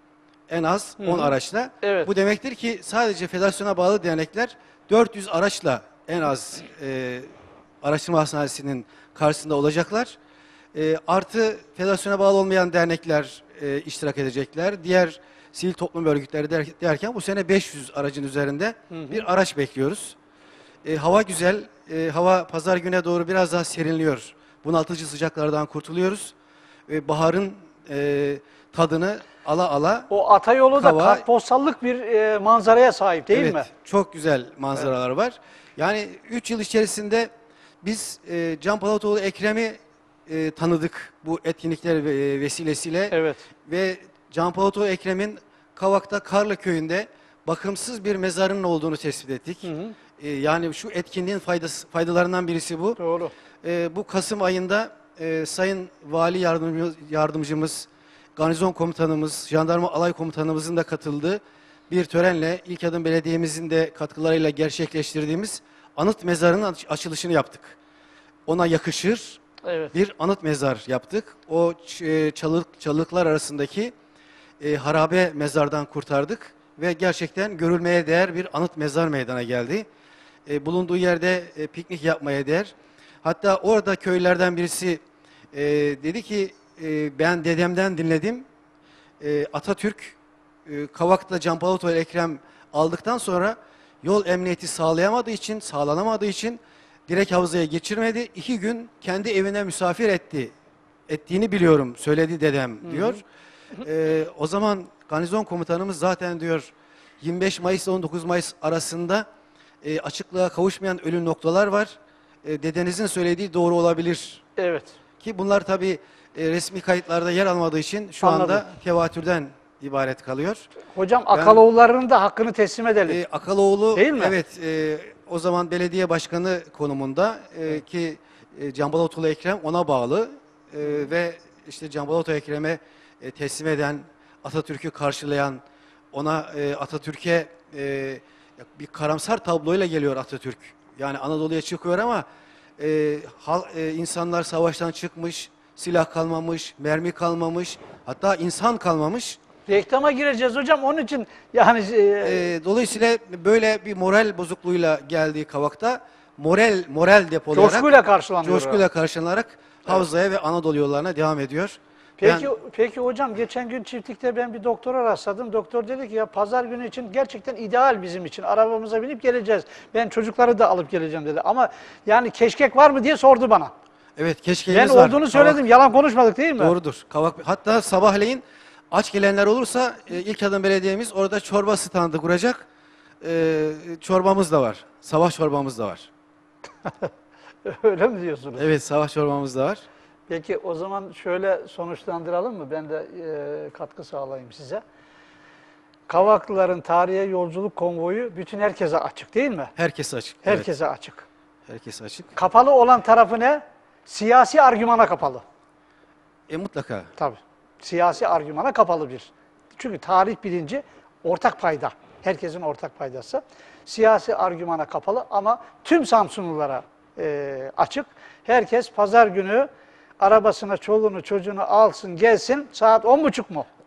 En az on araçla. Evet. Bu demektir ki sadece federasyona bağlı dernekler dört yüz araçla en az e, araştırma hastanesinin karşısında olacaklar. E, artı federasyona bağlı olmayan dernekler e, iştirak edecekler. Diğer sivil toplum örgütleri der, derken bu sene beş yüz aracın üzerinde bir araç bekliyoruz. E, hava güzel. E, hava pazar güne doğru biraz daha serinliyor. Bunaltıcı sıcaklardan kurtuluyoruz. E, baharın e, tadını ala ala. O Atayolu da Hava- kartpostallık bir e, manzaraya sahip değil evet, mi? çok güzel manzaralar var. Yani üç yıl içerisinde biz e, Can Palatoğlu Ekrem'i e, tanıdık bu etkinlikler ve- vesilesiyle. Evet. Ve Can Palatoğlu Ekrem'in Kavak'ta Karlı Köyü'nde bakımsız bir mezarının olduğunu tespit ettik. E, yani şu etkinliğin faydası, faydalarından birisi bu. Doğru. E, bu Kasım ayında e, Sayın Vali Yardımcımız, Yardımcımız, Garnizon Komutanımız, Jandarma Alay Komutanımızın da katıldığı bir törenle İlkadım Belediye'mizin de katkılarıyla gerçekleştirdiğimiz anıt mezarının aç- açılışını yaptık. Ona yakışır Evet. bir anıt mezar yaptık. O ç- e, çalık, çalılıklar arasındaki e, harabe mezardan kurtardık ve gerçekten görülmeye değer bir anıt mezar meydana geldi. E, bulunduğu yerde e, piknik yapmaya değer. Hatta orada köylerden birisi e, dedi ki e, ben dedemden dinledim. E, Atatürk e, Kavak'ta Can Palatoğlu Ekrem aldıktan sonra yol emniyeti sağlayamadığı için, sağlanamadığı için direkt havzaya geçirmedi. İki gün kendi evine misafir etti. Ettiğini biliyorum, söyledi dedem diyor. E, o zaman garnizon komutanımız zaten diyor yirmi beş Mayıs ile on dokuz Mayıs arasında e, açıklığa kavuşmayan ölü noktalar var. E, dedenizin söylediği doğru olabilir. Evet. Ki bunlar tabii e, resmi kayıtlarda yer almadığı için şu Anladım. anda tevatürden ibaret kalıyor. Hocam Akaloğulları'nın da hakkını teslim edelim. E, Akaloğlu Değil mi? evet e, o zaman belediye başkanı konumunda e, ki e, Can Palatoğlu Ekrem ona bağlı e, ve işte Can Palatoğlu Ekrem'e e, teslim eden, Atatürk'ü karşılayan, ona e, Atatürk'e e, bir karamsar tabloyla geliyor Atatürk. Yani Anadolu'ya çıkıyor ama e, hal, e, insanlar savaştan çıkmış, silah kalmamış, mermi kalmamış, hatta insan kalmamış. Reklama gireceğiz hocam onun için yani e, E, dolayısıyla böyle bir moral bozukluğuyla geldiği Kavak'ta moral moral depolayarak, coşkuyla karşılanıyor. coşkuyla karşılanarak havzaya ve Anadolu yollarına devam ediyor. Peki, Ben- peki hocam geçen gün çiftlikte ben bir doktora rastladım. Doktor dedi ki ya pazar günü için gerçekten ideal bizim için. Arabamıza binip geleceğiz. Ben çocukları da alıp geleceğim dedi. Ama yani keşkek var mı diye sordu bana. evet Ben keşkeğimiz var. olduğunu söyledim. Yalan konuşmadık değil mi? Kavak, doğrudur. Kavak, hatta sabahleyin aç gelenler olursa e, İlkadım Belediye'miz orada çorba standı kuracak. E, çorbamız da var. Sabah çorbamız da var. Öyle mi diyorsunuz? Evet, sabah çorbamız da var. Peki o zaman şöyle sonuçlandıralım mı? Ben de e, katkı sağlayayım size. Kavaklıların tarihe yolculuk konvoyu bütün herkese açık değil mi? Herkese açık. evet. Herkese açık. Herkese açık. Kapalı olan tarafı ne? Siyasi argümana kapalı. E mutlaka. Tabii. Siyasi argümana kapalı bir. Çünkü tarih bilinci ortak payda. Herkesin ortak paydası. Siyasi argümana kapalı ama tüm Samsunlulara e, açık. Herkes pazar günü arabasına çoluğunu çocuğunu alsın gelsin. Saat on buçuk mu?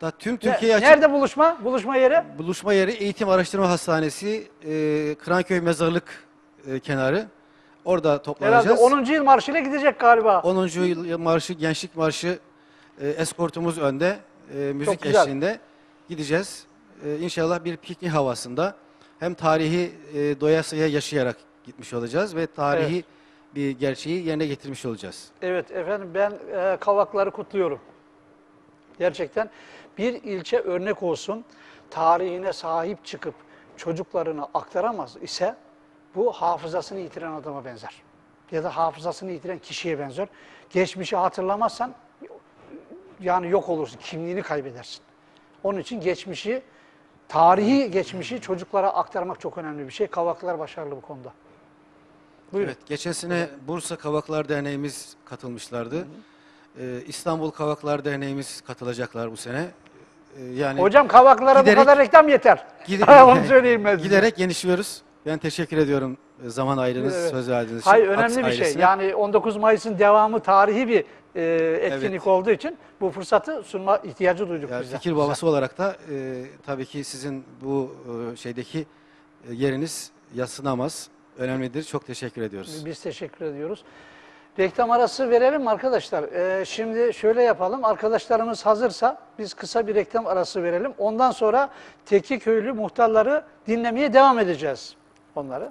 Hatta tüm Ne- Türkiye açık Nerede buluşma? Buluşma yeri? buluşma yeri Eğitim Araştırma Hastanesi, e, Kıranköy Mezarlık e, kenarı. Orada Herhalde toplanacağız. onuncu yıl marşıyla gidecek galiba. onuncu yıl marşı, gençlik marşı, e, eskortumuz önde, e, müzik güzel. eşliğinde gideceğiz. E, İnşallah bir piknik havasında hem tarihi e, doyasıya yaşayarak gitmiş olacağız ve tarihi bir gerçeği yerine getirmiş olacağız. Evet efendim, ben e, Kavakları kutluyorum. Gerçekten bir ilçe örnek olsun, tarihine sahip çıkıp çocuklarına aktaramaz ise bu hafızasını yitiren adama benzer. Ya da hafızasını yitiren kişiye benzer. Geçmişi hatırlamazsan yani yok olursun, kimliğini kaybedersin. Onun için geçmişi, tarihi geçmişi çocuklara aktarmak çok önemli bir şey. Kavaklar başarılı bu konuda. Buyurun. Evet, geçen sene Bursa Kavaklar Derneğimiz katılmışlardı. Ee, İstanbul Kavaklar Derneğimiz katılacaklar bu sene. Ee, yani Hocam Kavaklara giderek- bu kadar reklam yeter. Gide- Onu söyleyeyim ben size. Giderek genişliyoruz. Ben teşekkür ediyorum e, zaman ayırdığınız, Evet. söz verdiğiniz için. Hayır, Aks önemli bir şey. ailesine. Yani on dokuz Mayıs'ın devamı tarihi bir e, etkinlik Evet. olduğu için bu fırsatı sunma ihtiyacı duyduk Ya biz de. fikir babası olarak da e, tabii ki sizin bu e, şeydeki e, yeriniz yadsınamaz. Önemlidir. Çok teşekkür ediyoruz. Biz teşekkür ediyoruz. Reklam arası verelim mi arkadaşlar? Ee, şimdi şöyle yapalım. Arkadaşlarımız hazırsa biz kısa bir reklam arası verelim. Ondan sonra Tekkeköylü muhtarları dinlemeye devam edeceğiz onları.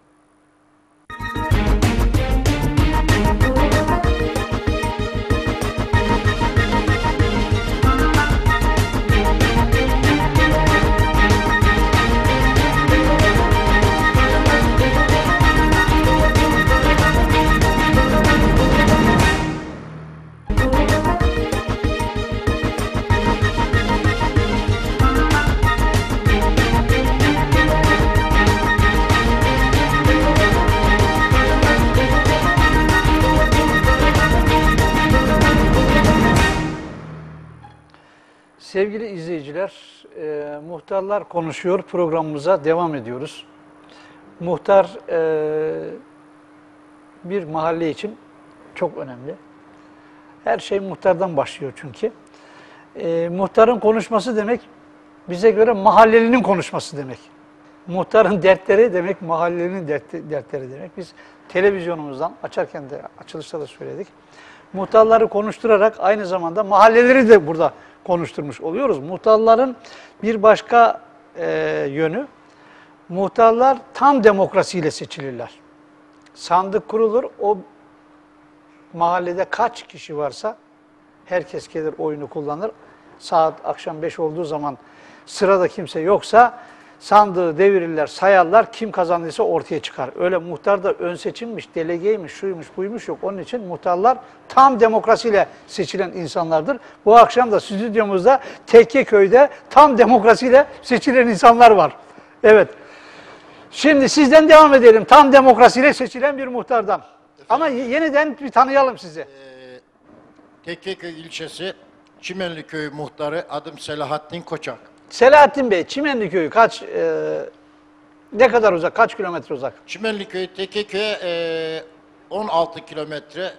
Sevgili izleyiciler, e, Muhtarlar Konuşuyor programımıza devam ediyoruz. Muhtar e, bir mahalle için çok önemli. Her şey muhtardan başlıyor çünkü. E, muhtarın konuşması demek, bize göre mahallelinin konuşması demek. Muhtarın dertleri demek, mahallenin dertleri, dertleri demek. Biz televizyonumuzdan açarken de, açılışta da söyledik. Muhtarları konuşturarak aynı zamanda mahalleleri de burada konuşturmuş oluyoruz. Muhtarların bir başka e, yönü, muhtarlar tam demokrasiyle seçilirler. Sandık kurulur, o mahallede kaç kişi varsa herkes gelir oyunu kullanır. Saat akşam beş olduğu zaman sırada kimse yoksa sandığı devirirler, sayarlar, kim kazandıysa ortaya çıkar. Öyle muhtar da ön seçimmiş, delegeymiş, şuymuş, buymuş yok. Onun için muhtarlar tam demokrasiyle seçilen insanlardır. Bu akşam da stüdyomuzda Tekkeköy'de tam demokrasiyle seçilen insanlar var. Evet. Şimdi sizden devam edelim. Tam demokrasiyle seçilen bir muhtardan. Ama yeniden bir tanıyalım sizi. Ee, Tekkeköy ilçesi Çimenli Köyü muhtarı, adım Selahattin Koçak. Selahattin Bey, Çimenli Köyü kaç, e, ne kadar uzak, kaç kilometre uzak? Çimenli Köyü Tekkeköy'e e, on altı kilometre,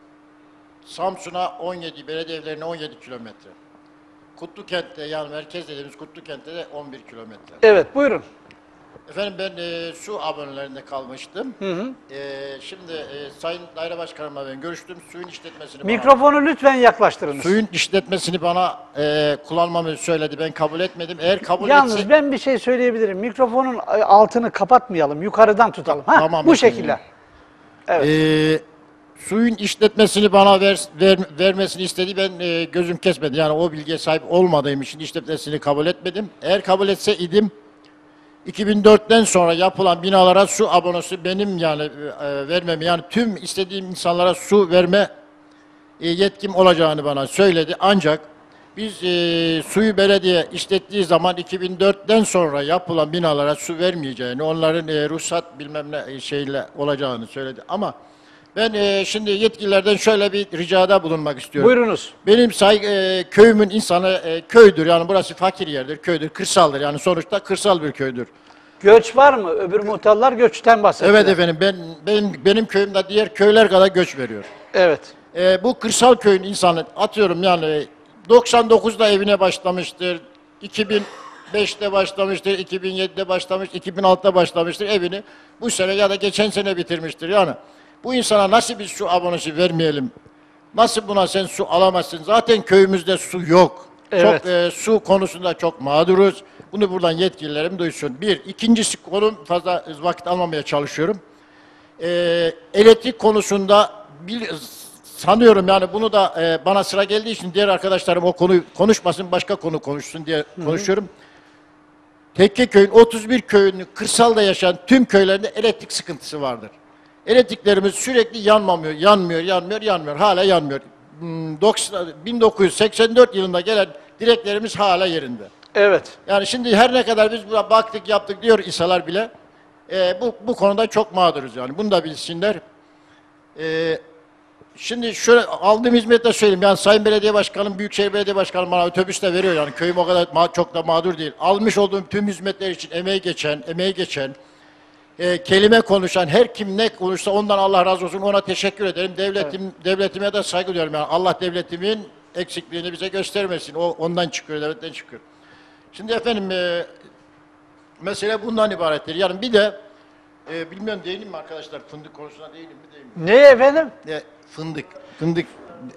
Samsun'a on yedi, belediye evlerine on yedi kilometre. Kutlukent'te, yani merkez dediğimiz Kutlukent'te de on bir kilometre. Evet, buyurun. Efendim ben e, su abonelerinde kalmıştım. Hı hı. E, şimdi e, Sayın Daire Başkanımla ben görüştüm. Suyun işletmesini bana, Mikrofonu lütfen yaklaştırınız. suyun işletmesini bana e, kullanmamı söyledi. Ben kabul etmedim. Eğer kabul Yalnız etse... ben bir şey söyleyebilirim. Mikrofonun altını kapatmayalım, yukarıdan tutalım. Ha, Tamam, bu efendim. şekilde. Evet. Ee, suyun işletmesini bana ver, ver, vermesini istedi. Ben e, gözüm kesmedi. Yani o bilgiye sahip olmadığım için işletmesini kabul etmedim. Eğer kabul etse idim, iki bin dörtten sonra yapılan binalara su abonosu benim yani e, vermem. Yani tüm istediğim insanlara su verme e, yetkim olacağını bana söyledi. Ancak biz e, suyu belediye işlettiği zaman iki bin dörtten sonra yapılan binalara su vermeyeceğini, onların e, ruhsat bilmem ne e, şeyle olacağını söyledi. Ama ben e, şimdi yetkililerden şöyle bir ricada bulunmak istiyorum. Buyurunuz. Benim say e, köyümün insanı e, köydür. Yani burası fakir yerdir, köydür, kırsaldır. Yani sonuçta kırsal bir köydür. Göç var mı? Öbür muhtarlar göçten bahsediyor. Evet efendim, ben benim benim köyümde diğer köyler kadar göç veriyor. Evet. E, bu kırsal köyün insanı atıyorum yani doksan dokuzda evine başlamıştır. iki bin beşte başlamıştır, iki bin yedide başlamış, iki bin altıda başlamıştır evini. Bu sene ya da geçen sene bitirmiştir. Yani bu insana nasıl bir su abonesi vermeyelim? Nasıl buna sen su alamazsın? Zaten köyümüzde su yok. Evet. Çok e, su konusunda çok mağduruz. Bunu buradan yetkililerim duysun. Bir. İkincisi konum fazla vakit almamaya çalışıyorum. E, elektrik konusunda bil, sanıyorum yani bunu da e, bana sıra geldiği için diğer arkadaşlarım o konuyu konuşmasın, başka konu konuşsun diye Hı-hı. konuşuyorum. Tekkeköy'ün otuz bir köyünün kırsalda yaşayan tüm köylerinde elektrik sıkıntısı vardır. Elektriklerimiz sürekli yanmamıyor, yanmıyor, yanmıyor, yanmıyor. Hala yanmıyor. bin dokuz yüz seksen dört yılında gelen direklerimiz hala yerinde. Evet. Yani şimdi her ne kadar biz buna baktık, yaptık diyor İSA'lar bile. E, bu, bu konuda çok mağduruz yani. Bunu da bilsinler. E, şimdi şöyle aldığım hizmette söyleyeyim. Yani Sayın Belediye Başkanım, Büyükşehir Belediye Başkanım bana otobüs de veriyor yani. Köyüm o kadar ma- çok da mağdur değil. Almış olduğum tüm hizmetler için emeği geçen, emeği geçen, E, kelime konuşan, her kim ne konuşsa ondan Allah razı olsun, ona teşekkür ederim. Devletim, evet. Devletime de saygı duyuyorum. Yani Allah devletimin eksikliğini bize göstermesin. O ondan çıkıyor, devletten çıkıyor. Şimdi efendim, e, mesele bundan ibarettir. Yani bir de, e, bilmiyorum değilim mi arkadaşlar, fındık konusuna değilim mi, değilim mi? Ne efendim? E, fındık, fındık.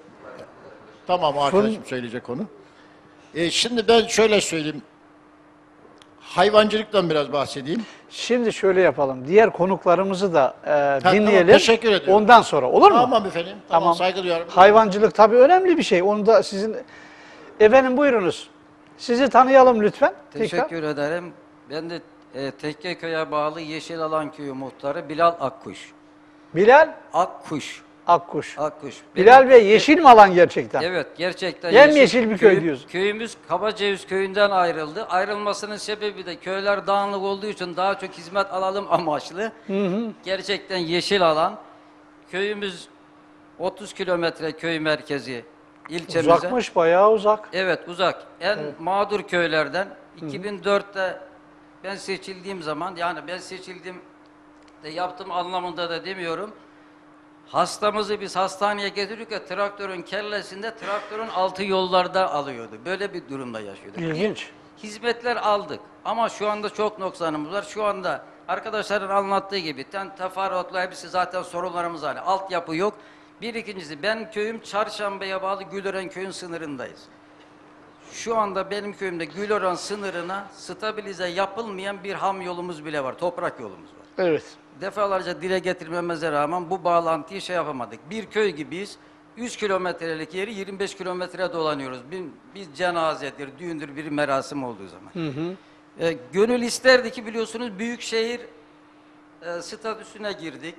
Tamam, arkadaşım Fın... söyleyecek onu. E, şimdi ben şöyle söyleyeyim. Hayvancılıktan biraz bahsedeyim. Şimdi şöyle yapalım. Diğer konuklarımızı da e, ha, dinleyelim. Tamam, teşekkür ediyorum. Ondan sonra olur mu? Tamam efendim. Tamam, tamam. Saygı duyuyorum. Hayvancılık tabii önemli bir şey. Onu da sizin... Efendim buyurunuz. Sizi tanıyalım lütfen. Teşekkür Tekrar. ederim. Ben de e, Tekkeköy'e bağlı Yeşilalan Köyü muhtarı Bilal Akkuş. Bilal? Akkuş. Akkuş. Akkuş. Bilal Benim, Bey yeşil mi alan gerçekten? Evet, gerçekten yeşil. Yeşil bir köy Köy, diyoruz. Köyümüz Kabaceviz köyünden ayrıldı. Ayrılmasının sebebi de köyler dağınık olduğu için daha çok hizmet alalım amaçlı. Hı hı. Gerçekten yeşil alan. Köyümüz otuz kilometre köy merkezi ilçemize. Uzakmış, bayağı uzak. Evet, uzak. En evet. mağdur köylerden. iki bin dörtte ben seçildiğim zaman, yani ben seçildiğim de yaptığım anlamında da demiyorum. Hastamızı biz hastaneye getirirken traktörün kellesinde, traktörün altı yollarda alıyordu. Böyle bir durumda yaşıyorduk. İlginç. Hizmetler aldık ama şu anda çok noksanımız var. Şu anda arkadaşların anlattığı gibi teferruatlı hepsi zaten sorunlarımız var. Altyapı yok. Bir ikincisi, ben köyüm Çarşamba'ya bağlı Gülören köyün sınırındayız. Şu anda benim köyümde Gülören sınırına stabilize yapılmayan bir ham yolumuz bile var. Toprak yolumuz var. Evet. Defalarca dile getirmemize rağmen bu bağlantıyı şey yapamadık. Bir köy gibiyiz. yüz kilometrelik yeri yirmi beş kilometre dolanıyoruz. Bir, bir cenazedir, düğündür, bir merasim olduğu zaman. Hı hı. E, gönül isterdi ki biliyorsunuz büyükşehir e, statüsüne girdik.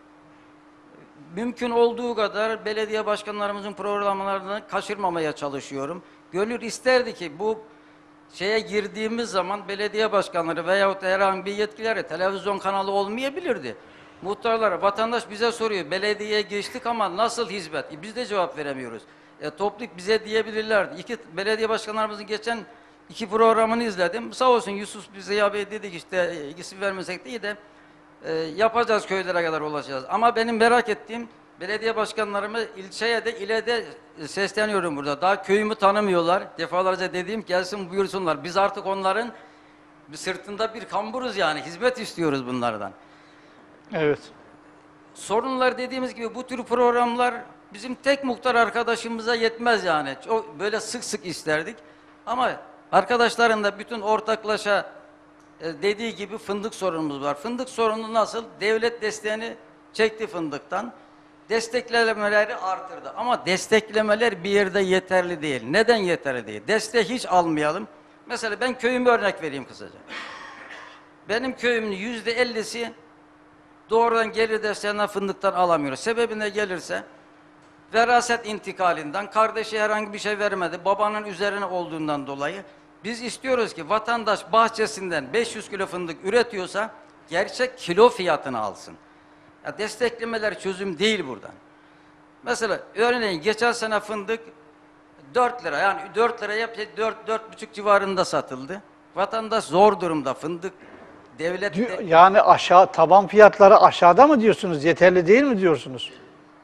Mümkün olduğu kadar belediye başkanlarımızın programlarını kaçırmamaya çalışıyorum. Gönül isterdi ki bu şeye girdiğimiz zaman belediye başkanları veyahut herhangi bir yetkilileri televizyon kanalı olmayabilirdi. Muhtarlara, vatandaş bize soruyor, belediyeye geçtik ama nasıl hizmet? E biz de cevap veremiyoruz. E, toplayıp bize diyebilirlerdi. İki, belediye başkanlarımızın geçen iki programını izledim. Sağ olsun Yusuf bize abi dedik işte isim vermesek de iyi de e, yapacağız, köylere kadar ulaşacağız. Ama benim merak ettiğim, belediye başkanlarımı ilçeye de ile de sesleniyorum burada. Daha köyümü tanımıyorlar. Defalarca dediğim gelsin buyursunlar. Biz artık onların sırtında bir kamburuz yani. Hizmet istiyoruz bunlardan. Evet. Sorunlar dediğimiz gibi bu tür programlar bizim tek muhtar arkadaşımıza yetmez yani. Çok böyle sık sık isterdik. Ama arkadaşların da bütün ortaklaşa dediği gibi fındık sorunumuz var. Fındık sorunu nasıl? Devlet desteğini çekti fındıktan. Desteklemeleri artırdı. Ama desteklemeler bir yerde yeterli değil. Neden yeterli değil? Destek hiç almayalım. Mesela ben köyümü örnek vereyim kısaca. Benim köyümün yüzde ellisi doğrudan gelir desteğinden fındıktan alamıyor. Sebebine gelirse veraset intikalinden, kardeşi herhangi bir şey vermedi, babanın üzerine olduğundan dolayı biz istiyoruz ki vatandaş bahçesinden beş yüz kilo fındık üretiyorsa gerçek kilo fiyatını alsın. Ya desteklemeler çözüm değil buradan. Mesela örneğin geçen sene fındık dört lira, yani dört liraya dört dört buçuk civarında satıldı. Vatandaş zor durumda, fındık devlet de... Yani aşağı taban fiyatları aşağıda mı diyorsunuz? Yeterli değil mi diyorsunuz?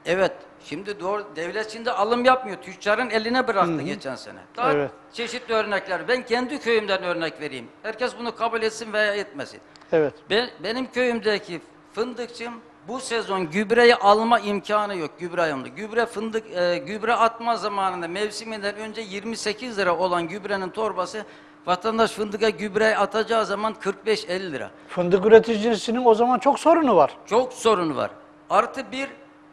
Evet. Şimdi doğru, devlet şimdi alım yapmıyor. Tüccarın eline bıraktı Hı hı. geçen sene. Daha Evet. çeşitli örnekler. Ben kendi köyümden örnek vereyim. Herkes bunu kabul etsin veya etmesin. Evet. Ben, benim köyümdeki fındıkçım bu sezon gübreyi alma imkanı yok. Gübre alımda. Gübre fındık e, gübre atma zamanında mevsiminden önce yirmi sekiz lira olan gübrenin torbası vatandaş fındığa gübre atacağı zaman kırk beş elli lira. Fındık üreticisinin o zaman çok sorunu var. Çok sorunu var. Artı bir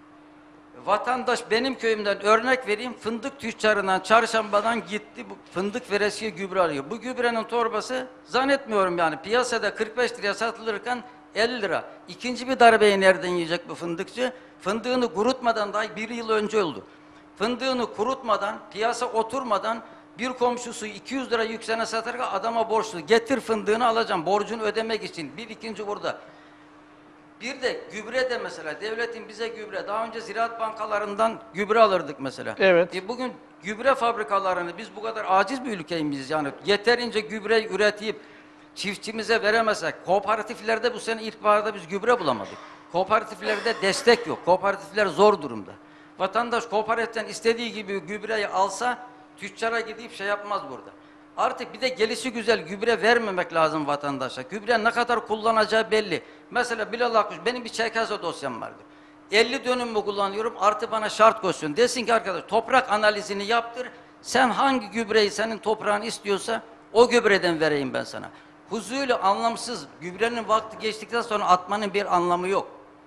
vatandaş benim köyümden örnek vereyim. Fındık tüccarından çarşambadan gitti bu fındık veresiye gübre alıyor. Bu gübrenin torbası zannetmiyorum yani piyasada kırk beş liraya satılırken elli lira. İkinci bir darbeyi nereden yiyecek bu fındıkçı? Fındığını kurutmadan daha bir yıl önce oldu. Fındığını kurutmadan, piyasa oturmadan bir komşusu iki yüz lira yüksene satarken adama borçlu. Getir fındığını alacağım borcunu ödemek için. Bir ikinci burada. Bir de gübre de mesela devletin bize gübre, daha önce ziraat bankalarından gübre alırdık mesela. Evet. E bugün gübre fabrikalarını biz bu kadar aciz bir ülkeyiz yani yeterince gübre üretip çiftçimize veremezsek, kooperatiflerde bu sene ilkbaharda biz gübre bulamadık. Kooperatiflerde destek yok, kooperatifler zor durumda. Vatandaş kooperatiften istediği gibi gübreyi alsa tüccara gidip şey yapmaz burada. Artık bir de gelişi güzel gübre vermemek lazım vatandaşa. Gübre ne kadar kullanacağı belli. Mesela Bilal Akkuş, benim bir Çerkez'e dosyam vardı. elli dönüm mü kullanıyorum artı bana şart koşsun. Desin ki arkadaş toprak analizini yaptır. Sen hangi gübreyi senin toprağın istiyorsa o gübreden vereyim ben sana. Huzuyla anlamsız gübrenin vakti geçtikten sonra atmanın bir anlamı yok.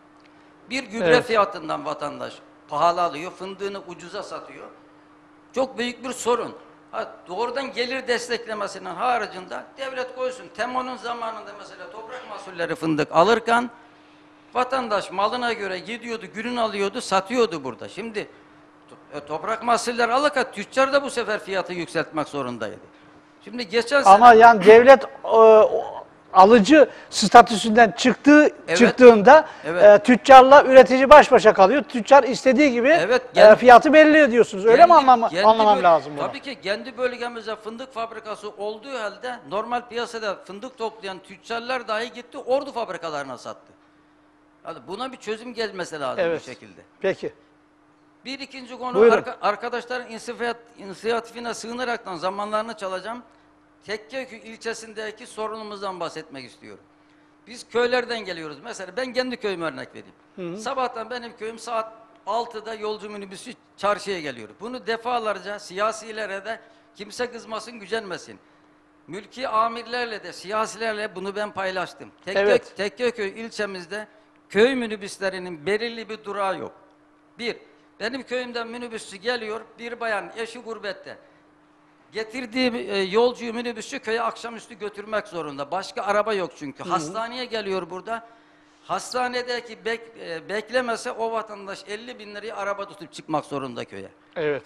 Bir gübre Evet. fiyatından vatandaş pahalı alıyor, fındığını ucuza satıyor. Çok büyük bir sorun. Ha, doğrudan gelir desteklemesinin haricinde devlet koysun. Temo'nun zamanında mesela toprak mahsulleri fındık alırken vatandaş malına göre gidiyordu, günün alıyordu, satıyordu burada. Şimdi to- toprak mahsulleri alırken tüccar da bu sefer fiyatı yükseltmek zorundaydı. Şimdi geçen sene... Ama yani devlet e, o- alıcı statüsünden çıktığı Evet. çıktığında Evet. e, tüccarla üretici baş başa kalıyor. Tüccar istediği gibi Evet, e, kendi- fiyatı belirliyor diyorsunuz. Öyle mi Kendi- anlam kendi anlamam böl- lazım bunu? Tabii ki kendi bölgemizde fındık fabrikası olduğu halde normal piyasada fındık toplayan tüccarlar dahi gitti ordu fabrikalarına sattı. Yani buna bir çözüm gelmesi lazım Evet. bu şekilde. Peki. Bir ikinci konu Buyurun. arka- arkadaşların inisiyat, inisiyatifine sığınaraktan zamanlarını çalacağım. Tekkeköy ilçesindeki sorunumuzdan bahsetmek istiyorum. Biz köylerden geliyoruz. Mesela ben kendi köyüme örnek vereyim. Sabahtan benim köyüm saat altıda yolcu minibüsü çarşıya geliyor. Bunu defalarca siyasilere de kimse kızmasın, gücenmesin. Mülki amirlerle de siyasilerle bunu ben paylaştım. Tekke, Evet. Tekkeköy ilçemizde köy minibüslerinin belirli bir durağı yok. Bir, benim köyümden minibüsçü geliyor, bir bayan eşi gurbette. Getirdiği e, yolcuyu minibüsçü köye akşamüstü götürmek zorunda. Başka araba yok çünkü. Hastaneye geliyor burada. Hastanedeki bek, e, beklemese o vatandaş elli bin lirayı araba tutup çıkmak zorunda köye. Evet.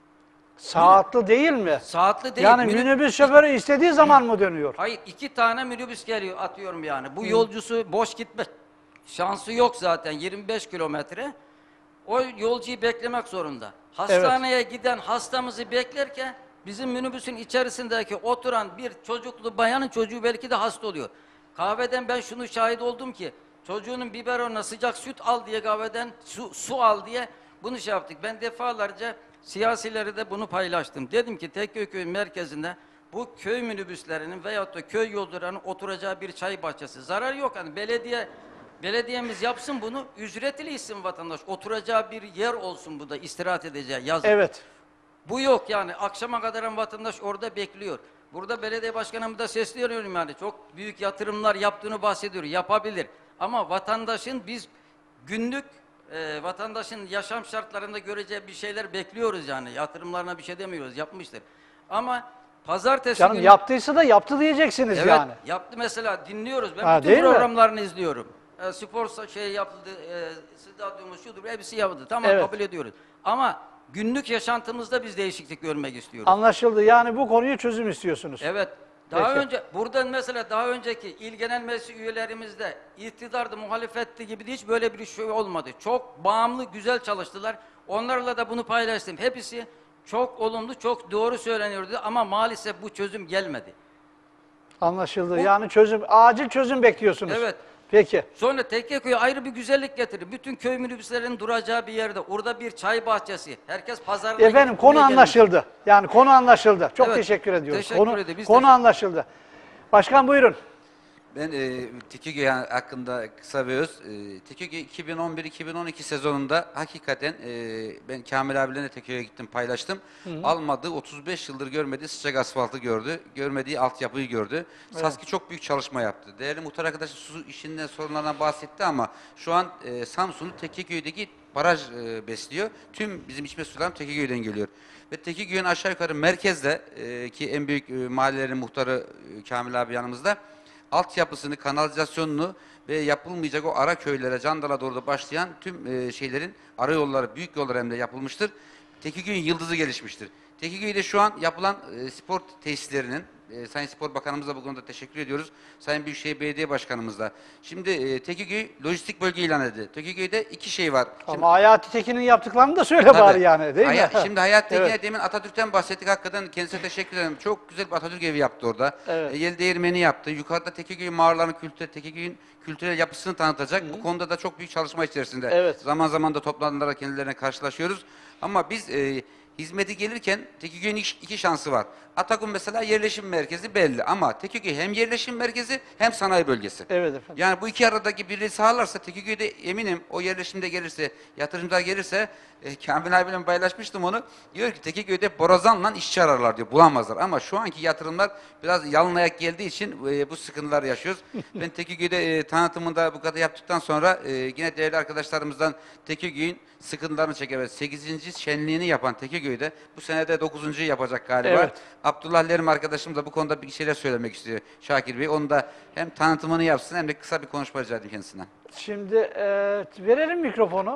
Saatli değil mi? Saatli değil. Yani Minib- minibüs şoförü istediği zaman mı dönüyor? Hayır, iki tane minibüs geliyor atıyorum yani. Bu yolcusu boş gitme şansı yok zaten yirmi beş kilometre. O yolcuyu beklemek zorunda. Hastaneye giden hastamızı beklerken bizim minibüsün içerisindeki oturan bir çocuklu bayanın çocuğu belki de hasta oluyor. Kahveden ben şunu şahit oldum ki çocuğunun biberonuna sıcak süt al diye kahveden su, su al diye bunu şey yaptık. Ben defalarca siyasilere de bunu paylaştım. Dedim ki Tekkeköy merkezinde bu köy minibüslerinin veyahut da köy yolcularının oturacağı bir çay bahçesi. Zarar yok hani belediye belediyemiz yapsın bunu, ücretli isim vatandaş. Oturacağı bir yer olsun bu da istirahat edeceği yazın. Evet. Bu yok yani akşama kadar vatandaş orada bekliyor. Burada belediye başkanımı da sesleniyorum yani çok büyük yatırımlar yaptığını bahsediyor. Yapabilir ama vatandaşın biz günlük e, vatandaşın yaşam şartlarında göreceği bir şeyler bekliyoruz yani. Yatırımlarına bir şey demiyoruz yapmıştır. Ama pazartesi Canım günü... yaptıysa da yaptı diyeceksiniz Evet, yani. yaptı mesela dinliyoruz. Ben Ha, bütün değil mi? programlarını izliyorum. E, spor sa- şey yapıldı, e, stadyumu şudur, hepsi yapıldı. Tamam Evet. kabul ediyoruz. Ama günlük yaşantımızda biz değişiklik görmek istiyoruz. Anlaşıldı. Yani bu konuyu çözüm istiyorsunuz. Evet. Daha Peki. önce buradan mesela daha önceki il genel meclis üyelerimizde iktidardı, muhalefetti gibi de hiç böyle bir şey olmadı. Çok bağımlı, güzel çalıştılar. Onlarla da bunu paylaştım. Hepsi çok olumlu, çok doğru söyleniyordu ama maalesef bu çözüm gelmedi. Anlaşıldı. Yani çözüm, acil çözüm bekliyorsunuz. Evet. Peki. Sonra Tekkeköy'e ayrı bir güzellik getirir. Bütün köy minibüslerinin duracağı bir yerde. Orada bir çay bahçesi. Herkes pazarına Efendim gidip konu buraya gelmiş. anlaşıldı. Yani konu anlaşıldı. Çok Evet, teşekkür ediyoruz. teşekkür konu ederim. Biz konu teşekkür- anlaşıldı. Başkan buyurun. Ben e, Tekirdağ hakkında kısa ve öz. E, Tekirdağ iki bin on bir iki bin on iki sezonunda hakikaten e, ben Kamil abilerle Tekirdağ'a gittim, paylaştım. Almadığı, otuz beş yıldır görmediği sıcak asfaltı gördü. Görmediği altyapıyı gördü. Saski çok büyük çalışma yaptı. Değerli muhtar arkadaşı su işinden, sorunlarından bahsetti ama şu an e, Samsun'un Tekirdağ'daki baraj e, besliyor. Tüm bizim içme sularım Tekirdağ'dan geliyor. Ve Tekirdağ'ın aşağı yukarı merkezde e, ki en büyük e, mahallelerin muhtarı e, Kamil abi yanımızda. Altyapısını, kanalizasyonunu ve yapılmayacak o ara köylere, Candal'a doğru da başlayan tüm e, şeylerin ara yolları, büyük yollar hem de yapılmıştır. Tekiköy'ün yıldızı gelişmiştir. Tekiköy'de şu an yapılan e, spor tesislerinin, e, Sayın Spor Bakanımıza bu konuda teşekkür ediyoruz. Sayın Büyükşehir Belediye Başkanımız da. Şimdi e, Tekiköy lojistik bölge ilan edildi. Tekiköy'de iki şey var. Şimdi, Ama Hayati Tekin'in yaptıklarını da söyle Tabii. bari yani değil Haya- mi? Şimdi Hayat Tekin'e Evet. demin Atatürk'ten bahsettik. Hakikaten kendisine teşekkür ederim. Çok güzel bir Atatürk evi yaptı orada. Evet. E, Yel değirmeni yaptı. Yukarıda Tekirdağ mağaralarının kültürel, Tekiköy'ün kültürel yapısını tanıtacak. Bu konuda da çok büyük çalışma içerisinde. Evet. Zaman zaman da toplantılarda kendilerine karşılaşıyoruz. Ama biz e, hizmeti gelirken Tekiköy'ün iki, iki şansı var. Atakum mesela yerleşim merkezi belli ama Tekiköy hem yerleşim merkezi hem sanayi bölgesi. Evet efendim. Yani bu iki aradaki birliği sağlarsa Tekiköy'de eminim o yerleşimde gelirse, yatırımcılar gelirse, e, Kamil abiyle paylaşmıştım onu. Diyor ki Tekiköy'de borazanla işçi ararlar diyor, bulamazlar. Ama şu anki yatırımlar biraz yalın ayak geldiği için e, bu sıkıntılar yaşıyoruz. Ben Tekiköy'de e, tanıtımında bu kadar yaptıktan sonra e, yine değerli arkadaşlarımızdan Tekiköy'ün sıkıntılarını çeker. sekizinci şenliğini yapan Tekiköy'de bu senede dokuzuncuyu yapacak galiba. Evet. Abdullah Lerim arkadaşım da bu konuda bir şeyler söylemek istiyor Şakir Bey. Onu da hem tanıtımını yapsın hem de kısa bir konuşma rica edeyim kendisinden. Şimdi e, verelim mikrofonu.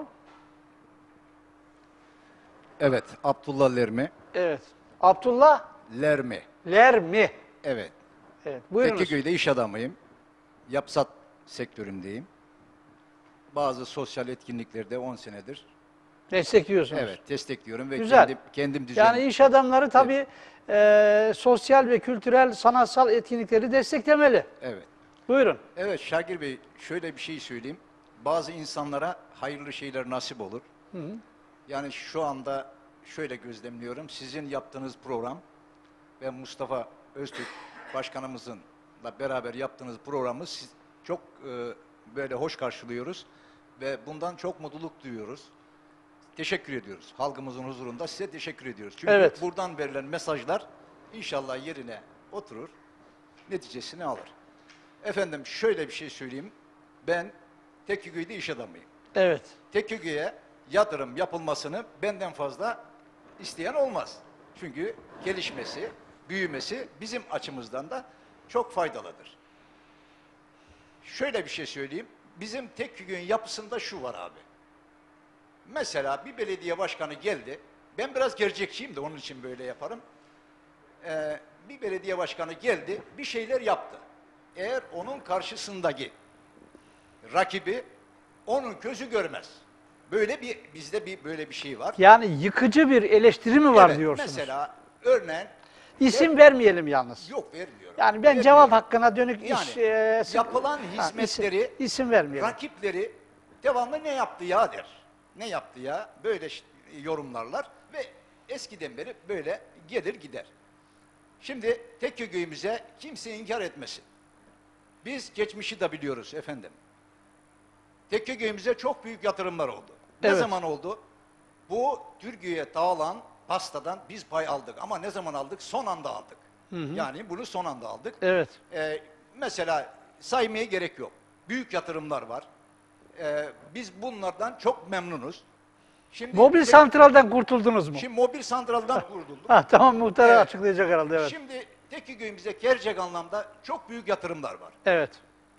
Evet, Abdullah Lermi. Evet. Abdullah Lermi. Lermi. Evet. Evet. Buyurunuz. Tekiköy'de iş adamıyım. Yapsat sektöründeyim. Bazı sosyal etkinliklerde on senedir. Destekliyorsunuz. Evet, destekliyorum ve Güzel. kendim, kendim düzenli. Yani iş adamları tabii e, sosyal ve kültürel, sanatsal etkinlikleri desteklemeli. Evet. Buyurun. Evet Şakir Bey, şöyle bir şey söyleyeyim. Bazı insanlara hayırlı şeyler nasip olur. Hı hı. Yani şu anda şöyle gözlemliyorum. Sizin yaptığınız program ve Mustafa Öztürk Başkanımızın da beraber yaptığınız programı siz çok e, böyle hoş karşılıyoruz ve bundan çok mutluluk duyuyoruz. Teşekkür ediyoruz. Halkımızın huzurunda size teşekkür ediyoruz. Çünkü Evet. buradan verilen mesajlar inşallah yerine oturur, neticesini alır. Efendim şöyle bir şey söyleyeyim. Ben Tekkiköy'de iş adamıyım. Evet. Tekkiköy'e yatırım yapılmasını benden fazla isteyen olmaz. Çünkü gelişmesi, büyümesi bizim açımızdan da çok faydalıdır. Şöyle bir şey söyleyeyim. Bizim Tekkiköy'ün yapısında şu var abi. Mesela bir belediye başkanı geldi. Ben biraz gerçekçiyim de onun için böyle yaparım. Ee, bir belediye başkanı geldi, bir şeyler yaptı. Eğer onun karşısındaki rakibi onun gözü görmez. Böyle bir bizde bir böyle bir şey var. Yani yıkıcı bir eleştiri mi var Evet, diyorsunuz? mesela örneğin İsim Evet. vermeyelim yalnız. yok vermiyorum. Yani ben Vermiyorum. cevap hakkına dönük Yani iş... e, yapılan ha, hizmetleri isim, isim vermeyelim. rakipleri devamlı ne yaptı ya der. Ne yaptı ya? Böyle ş- yorumlarlar ve eskiden beri böyle gelir gider. Şimdi Tekkiköy'ümüze kimse inkar etmesin. Biz geçmişi de biliyoruz efendim. Tekkiköy'ümüze çok büyük yatırımlar oldu. Ne Evet. zaman oldu? Bu Türkiye'ye dağılan pastadan biz pay aldık. Ama ne zaman aldık? Son anda aldık. Yani bunu son anda aldık. Evet. Ee, mesela saymaya gerek yok. Büyük yatırımlar var. Ee, biz bunlardan çok memnunuz. Şimdi Mobil Tek- santralden kurtuldunuz mu? Şimdi mobil santraldan kurtulduk. Ha, tamam muhtara Evet. açıklayacak herhalde evet. Şimdi Tekkiköy'ümüze gerçek anlamda çok büyük yatırımlar var. Evet.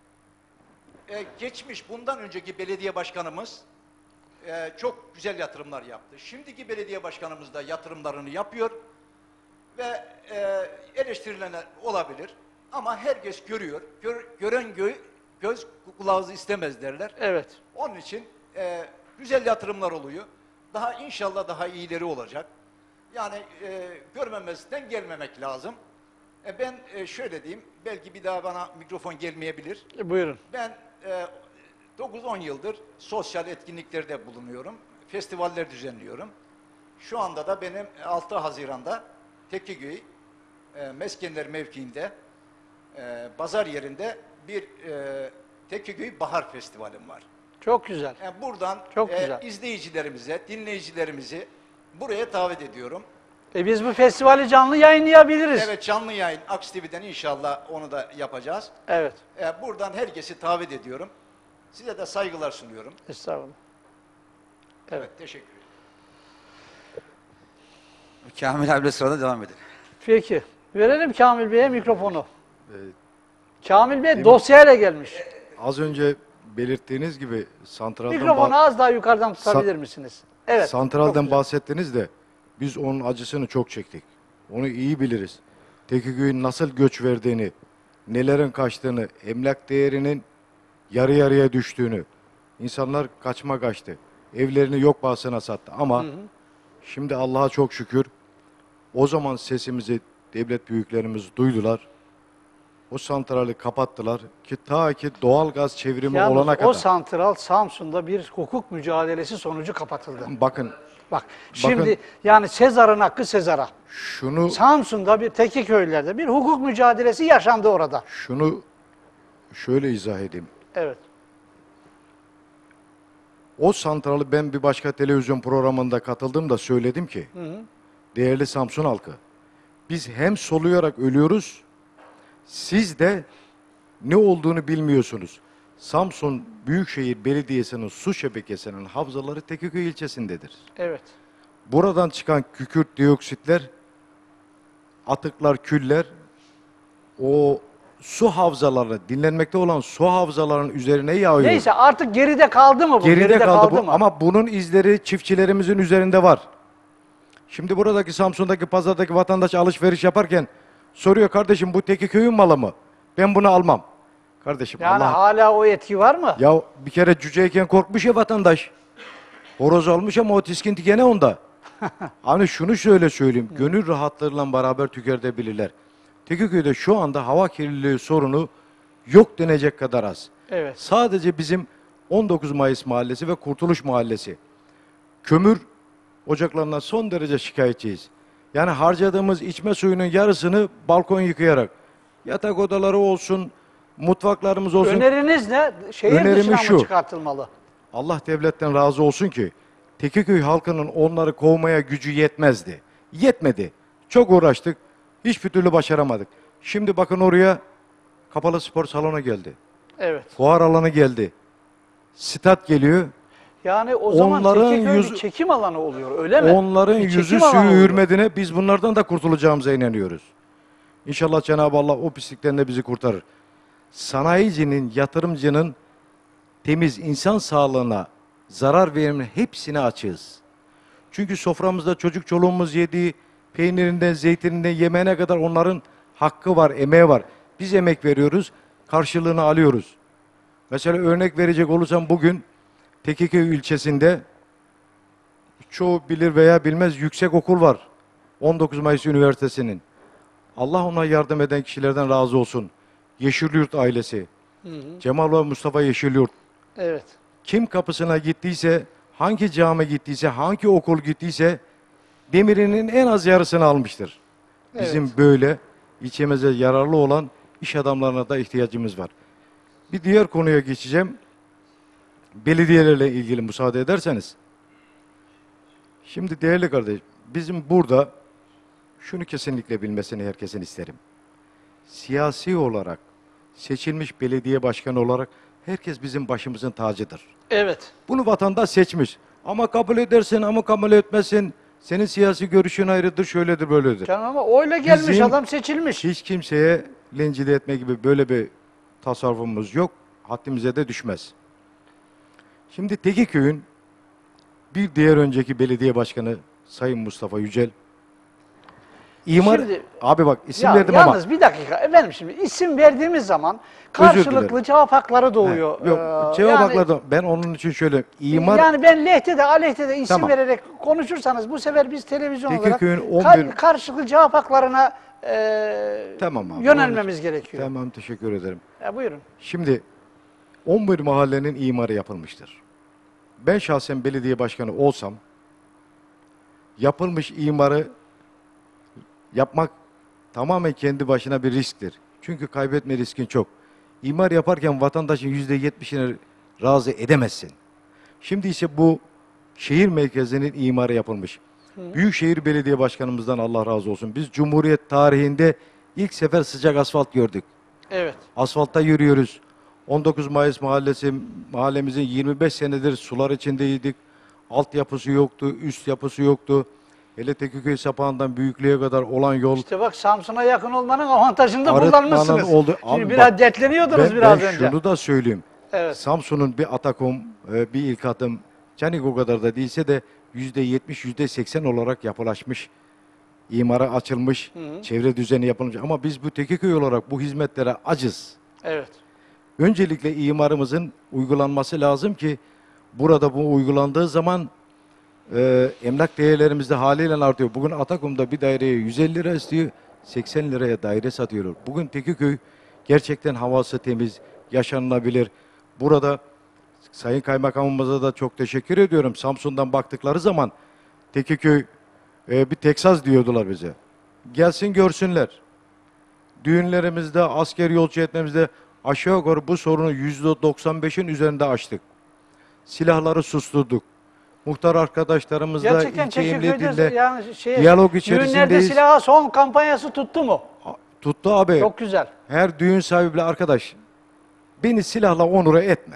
Ee, geçmiş bundan önceki belediye başkanımız e, çok güzel yatırımlar yaptı. Şimdiki belediye başkanımız da yatırımlarını yapıyor ve e, eleştirilenler olabilir ama herkes görüyor. Gör, gören gö, göz kulağı istemez derler. Evet. Onun için e, güzel yatırımlar oluyor. Daha inşallah daha iyileri olacak. Yani e, görmemezden gelmemek lazım. E, ben e, şöyle diyeyim, belki bir daha bana mikrofon gelmeyebilir. E, buyurun. Ben e, dokuz on yıldır sosyal etkinliklerde bulunuyorum. Festivaller düzenliyorum. Şu anda da benim altı Haziran'da Tekkeköy e, Meskenler mevkiinde e, pazar yerinde bir e, Tekkeköy Bahar Festivalim var. Çok güzel. Yani buradan Çok e, güzel. izleyicilerimize, dinleyicilerimizi buraya davet ediyorum. E biz bu festivali canlı yayınlayabiliriz. Evet, canlı yayın Aks T V'den inşallah onu da yapacağız. Evet. E, buradan herkesi davet ediyorum. Size de saygılar sunuyorum. Estağfurullah. Evet, teşekkür ederim. Kamil abiyle sırada devam edelim. Peki. Verelim Kamil Bey'e mikrofonu. Evet. Kamil Bey dosyayla gelmiş. Az önce belirttiğiniz gibi santralden, Mikrofonu ba- az daha yukarıdan tutabilir Sa- misiniz? Evet. çok santralden güzel. bahsettiniz de biz onun acısını çok çektik. Onu iyi biliriz. Tekeköy'ün nasıl göç verdiğini, nelerin kaçtığını, emlak değerinin yarı yarıya düştüğünü, insanlar kaçma kaçtı. Evlerini yok pahasına sattı ama şimdi Allah'a çok şükür o zaman sesimizi devlet büyüklerimiz duydular. O santrali kapattılar ki ta ki doğal gaz çevrimi Yalnız olana o kadar. santral Samsun'da bir hukuk mücadelesi sonucu kapatıldı. Bakın Bak şimdi yani Sezar'ın hakkı Sezar'a. şunu Samsun'da bir Tekkeköylerde bir hukuk mücadelesi yaşandı orada. şunu şöyle izah edeyim. Evet. O santralı ben bir başka televizyon programında katıldığımda söyledim ki, değerli Samsun halkı, biz hem soluyarak ölüyoruz, siz de ne olduğunu bilmiyorsunuz. Samsun Büyükşehir Belediyesi'nin su şebekesinin havzaları Tekkeköy ilçesindedir. Evet. Buradan çıkan kükürt dioksitler, atıklar, küller, o su havzaları, dinlenmekte olan su havzalarının üzerine yağıyor. Neyse artık geride kaldı mı bu? Geride, kaldı, bu mı? ama bunun izleri çiftçilerimizin üzerinde var. Şimdi buradaki Samsun'daki pazardaki vatandaş alışveriş yaparken soruyor, kardeşim bu Tekkeköy'ün malı mı? Ben bunu almam. Kardeşim Yani Allah... hala o etki var mı? Ya bir kere cüceyken korkmuş ya vatandaş. Horoz almış ama o tiskinti gene onda. Hani şunu şöyle söyleyeyim, gönül rahatlığıyla beraber tüketebilirler. Tekkeköy'de şu anda hava kirliliği sorunu yok denecek kadar az. Evet. Sadece bizim on dokuz Mayıs Mahallesi ve Kurtuluş Mahallesi kömür ocaklarından son derece şikayetçiyiz. Yani harcadığımız içme suyunun yarısını balkon yıkayarak, yatak odaları olsun, mutfaklarımız olsun. Öneriniz ne? Şehir Önerimi dışına şu. mı çıkartılmalı? Allah devletten razı olsun ki Tekkeköy halkının onları kovmaya gücü yetmezdi. Yetmedi. Çok uğraştık. Hiçbir türlü başaramadık. Şimdi bakın oraya kapalı spor salonu geldi. Evet. Fuar alanı geldi. Stat geliyor. Yani o zaman Onların Tekkeköy yüzü- bir çekim alanı oluyor öyle mi? Onların Bir yüzü çekim suyu alanı oluyor. hürmedine biz bunlardan da kurtulacağımıza inanıyoruz. İnşallah Cenab-ı Allah o pislikten de bizi kurtarır. Sanayicinin, yatırımcının temiz insan sağlığına zarar verenin hepsini açığız. Çünkü soframızda çocuk çoluğumuz yediği peynirinden, zeytininden, yemeğine kadar onların hakkı var, emeği var. Biz emek veriyoruz, karşılığını alıyoruz. Mesela örnek verecek olursam bugün Tekkeköy ilçesinde çoğu bilir veya bilmez yüksek okul var. on dokuz Mayıs Üniversitesi'nin. Allah ona yardım eden kişilerden razı olsun. Yeşilyurt ailesi. Hı hı. Cemal ve Mustafa Yeşilyurt. Evet. Kim kapısına gittiyse, hangi cami gittiyse, hangi okul gittiyse demirinin en az yarısını almıştır. Bizim Evet. böyle ilçemize yararlı olan iş adamlarına da ihtiyacımız var. Bir diğer konuya geçeceğim. Belediyelerle ilgili müsaade ederseniz. Şimdi değerli kardeşim, bizim burada şunu kesinlikle bilmesini herkesin isterim. Siyasi olarak seçilmiş belediye başkanı olarak herkes bizim başımızın tacıdır. Evet. Bunu vatandaş seçmiş. Ama kabul edersin ama kabul etmezsin. Senin siyasi görüşün ayrıdır, şöyledir, böyledir. Canım ama oyla gelmiş Bizim adam seçilmiş. Hiç kimseye rencide etme gibi böyle bir tasarrufumuz yok. Haddimize de düşmez. Şimdi Tekkeköy'ün bir diğer önceki belediye başkanı Sayın Mustafa Yücel. İmar, Şimdi- abi bak isim Ya, verdim ama. yalnız bir dakika efendim şimdi isim verdiğimiz zaman Özür karşılıklı dilerim. cevap hakları doğuyor. Yok, Ee, cevap yani- hakları da- ben onun için şöyle imar Yani ben lehte de aleyhte de isim Tamam. vererek konuşursanız bu sefer biz televizyon olarak Tekkeköy'ün on kar- bir karşılıklı cevap haklarına e, Tamam abi. yönelmemiz gerekiyor. Tamam, teşekkür ederim. Ya buyurun. Şimdi on bir mahallenin imarı yapılmıştır. Ben şahsen belediye başkanı olsam, yapılmış imarı yapmak tamamen kendi başına bir risktir. Çünkü kaybetme riskin çok. İmar yaparken vatandaşın yüzde yetmişini razı edemezsin. Şimdi ise bu şehir merkezinin imarı yapılmış. Hı. Büyükşehir Belediye Başkanımızdan Allah razı olsun. Biz Cumhuriyet tarihinde ilk sefer sıcak asfalt gördük. Evet. Asfaltta yürüyoruz. on dokuz Mayıs mahallesi, mahallemizin yirmi beş senedir sular içindeydik. Altyapısı yoktu, üst yapısı yoktu. Hele Tekiköy sapağından Büyüklüğe kadar olan yol. İşte bak, Samsun'a yakın olmanın avantajını da kullanmışsınız. Oldu. Şimdi Abi biraz bak, dertleniyordunuz ben, biraz ben önce. şunu da söyleyeyim. Evet. Samsun'un bir Atakom, bir ilk adım, Canik o kadar da değilse de yüzde yetmiş, yüzde seksen olarak yapılaşmış, imara açılmış, hı hı. çevre düzeni yapılmış. Ama biz bu Tekiköy olarak bu hizmetlere acız. Evet. Öncelikle imarımızın uygulanması lazım ki burada bu uygulandığı zaman e, emlak değerlerimiz de haliyle artıyor. Bugün Atakum'da bir daireye yüz elli lira istiyor, seksen liraya daire satıyorlar. Bugün Tekiköy gerçekten havası temiz, yaşanılabilir. Burada Sayın Kaymakamımıza da çok teşekkür ediyorum. Samsun'dan baktıkları zaman Tekiköy e, bir Teksas diyordular bize. Gelsin görsünler. Düğünlerimizde, asker yolcu etmemizde aşağı yukarı bu sorunu yüzde doksan beşin üzerinde aştık. Silahları susturduk. Muhtar arkadaşlarımızla gerçekten ilçe Tekirdağ'da emniyetinde yani şey, diyalog düğünlerde içerisindeyiz. silaha son kampanyası tuttu mu? Tuttu abi. Çok güzel. Her düğün sahibi arkadaş beni silahla onura etme.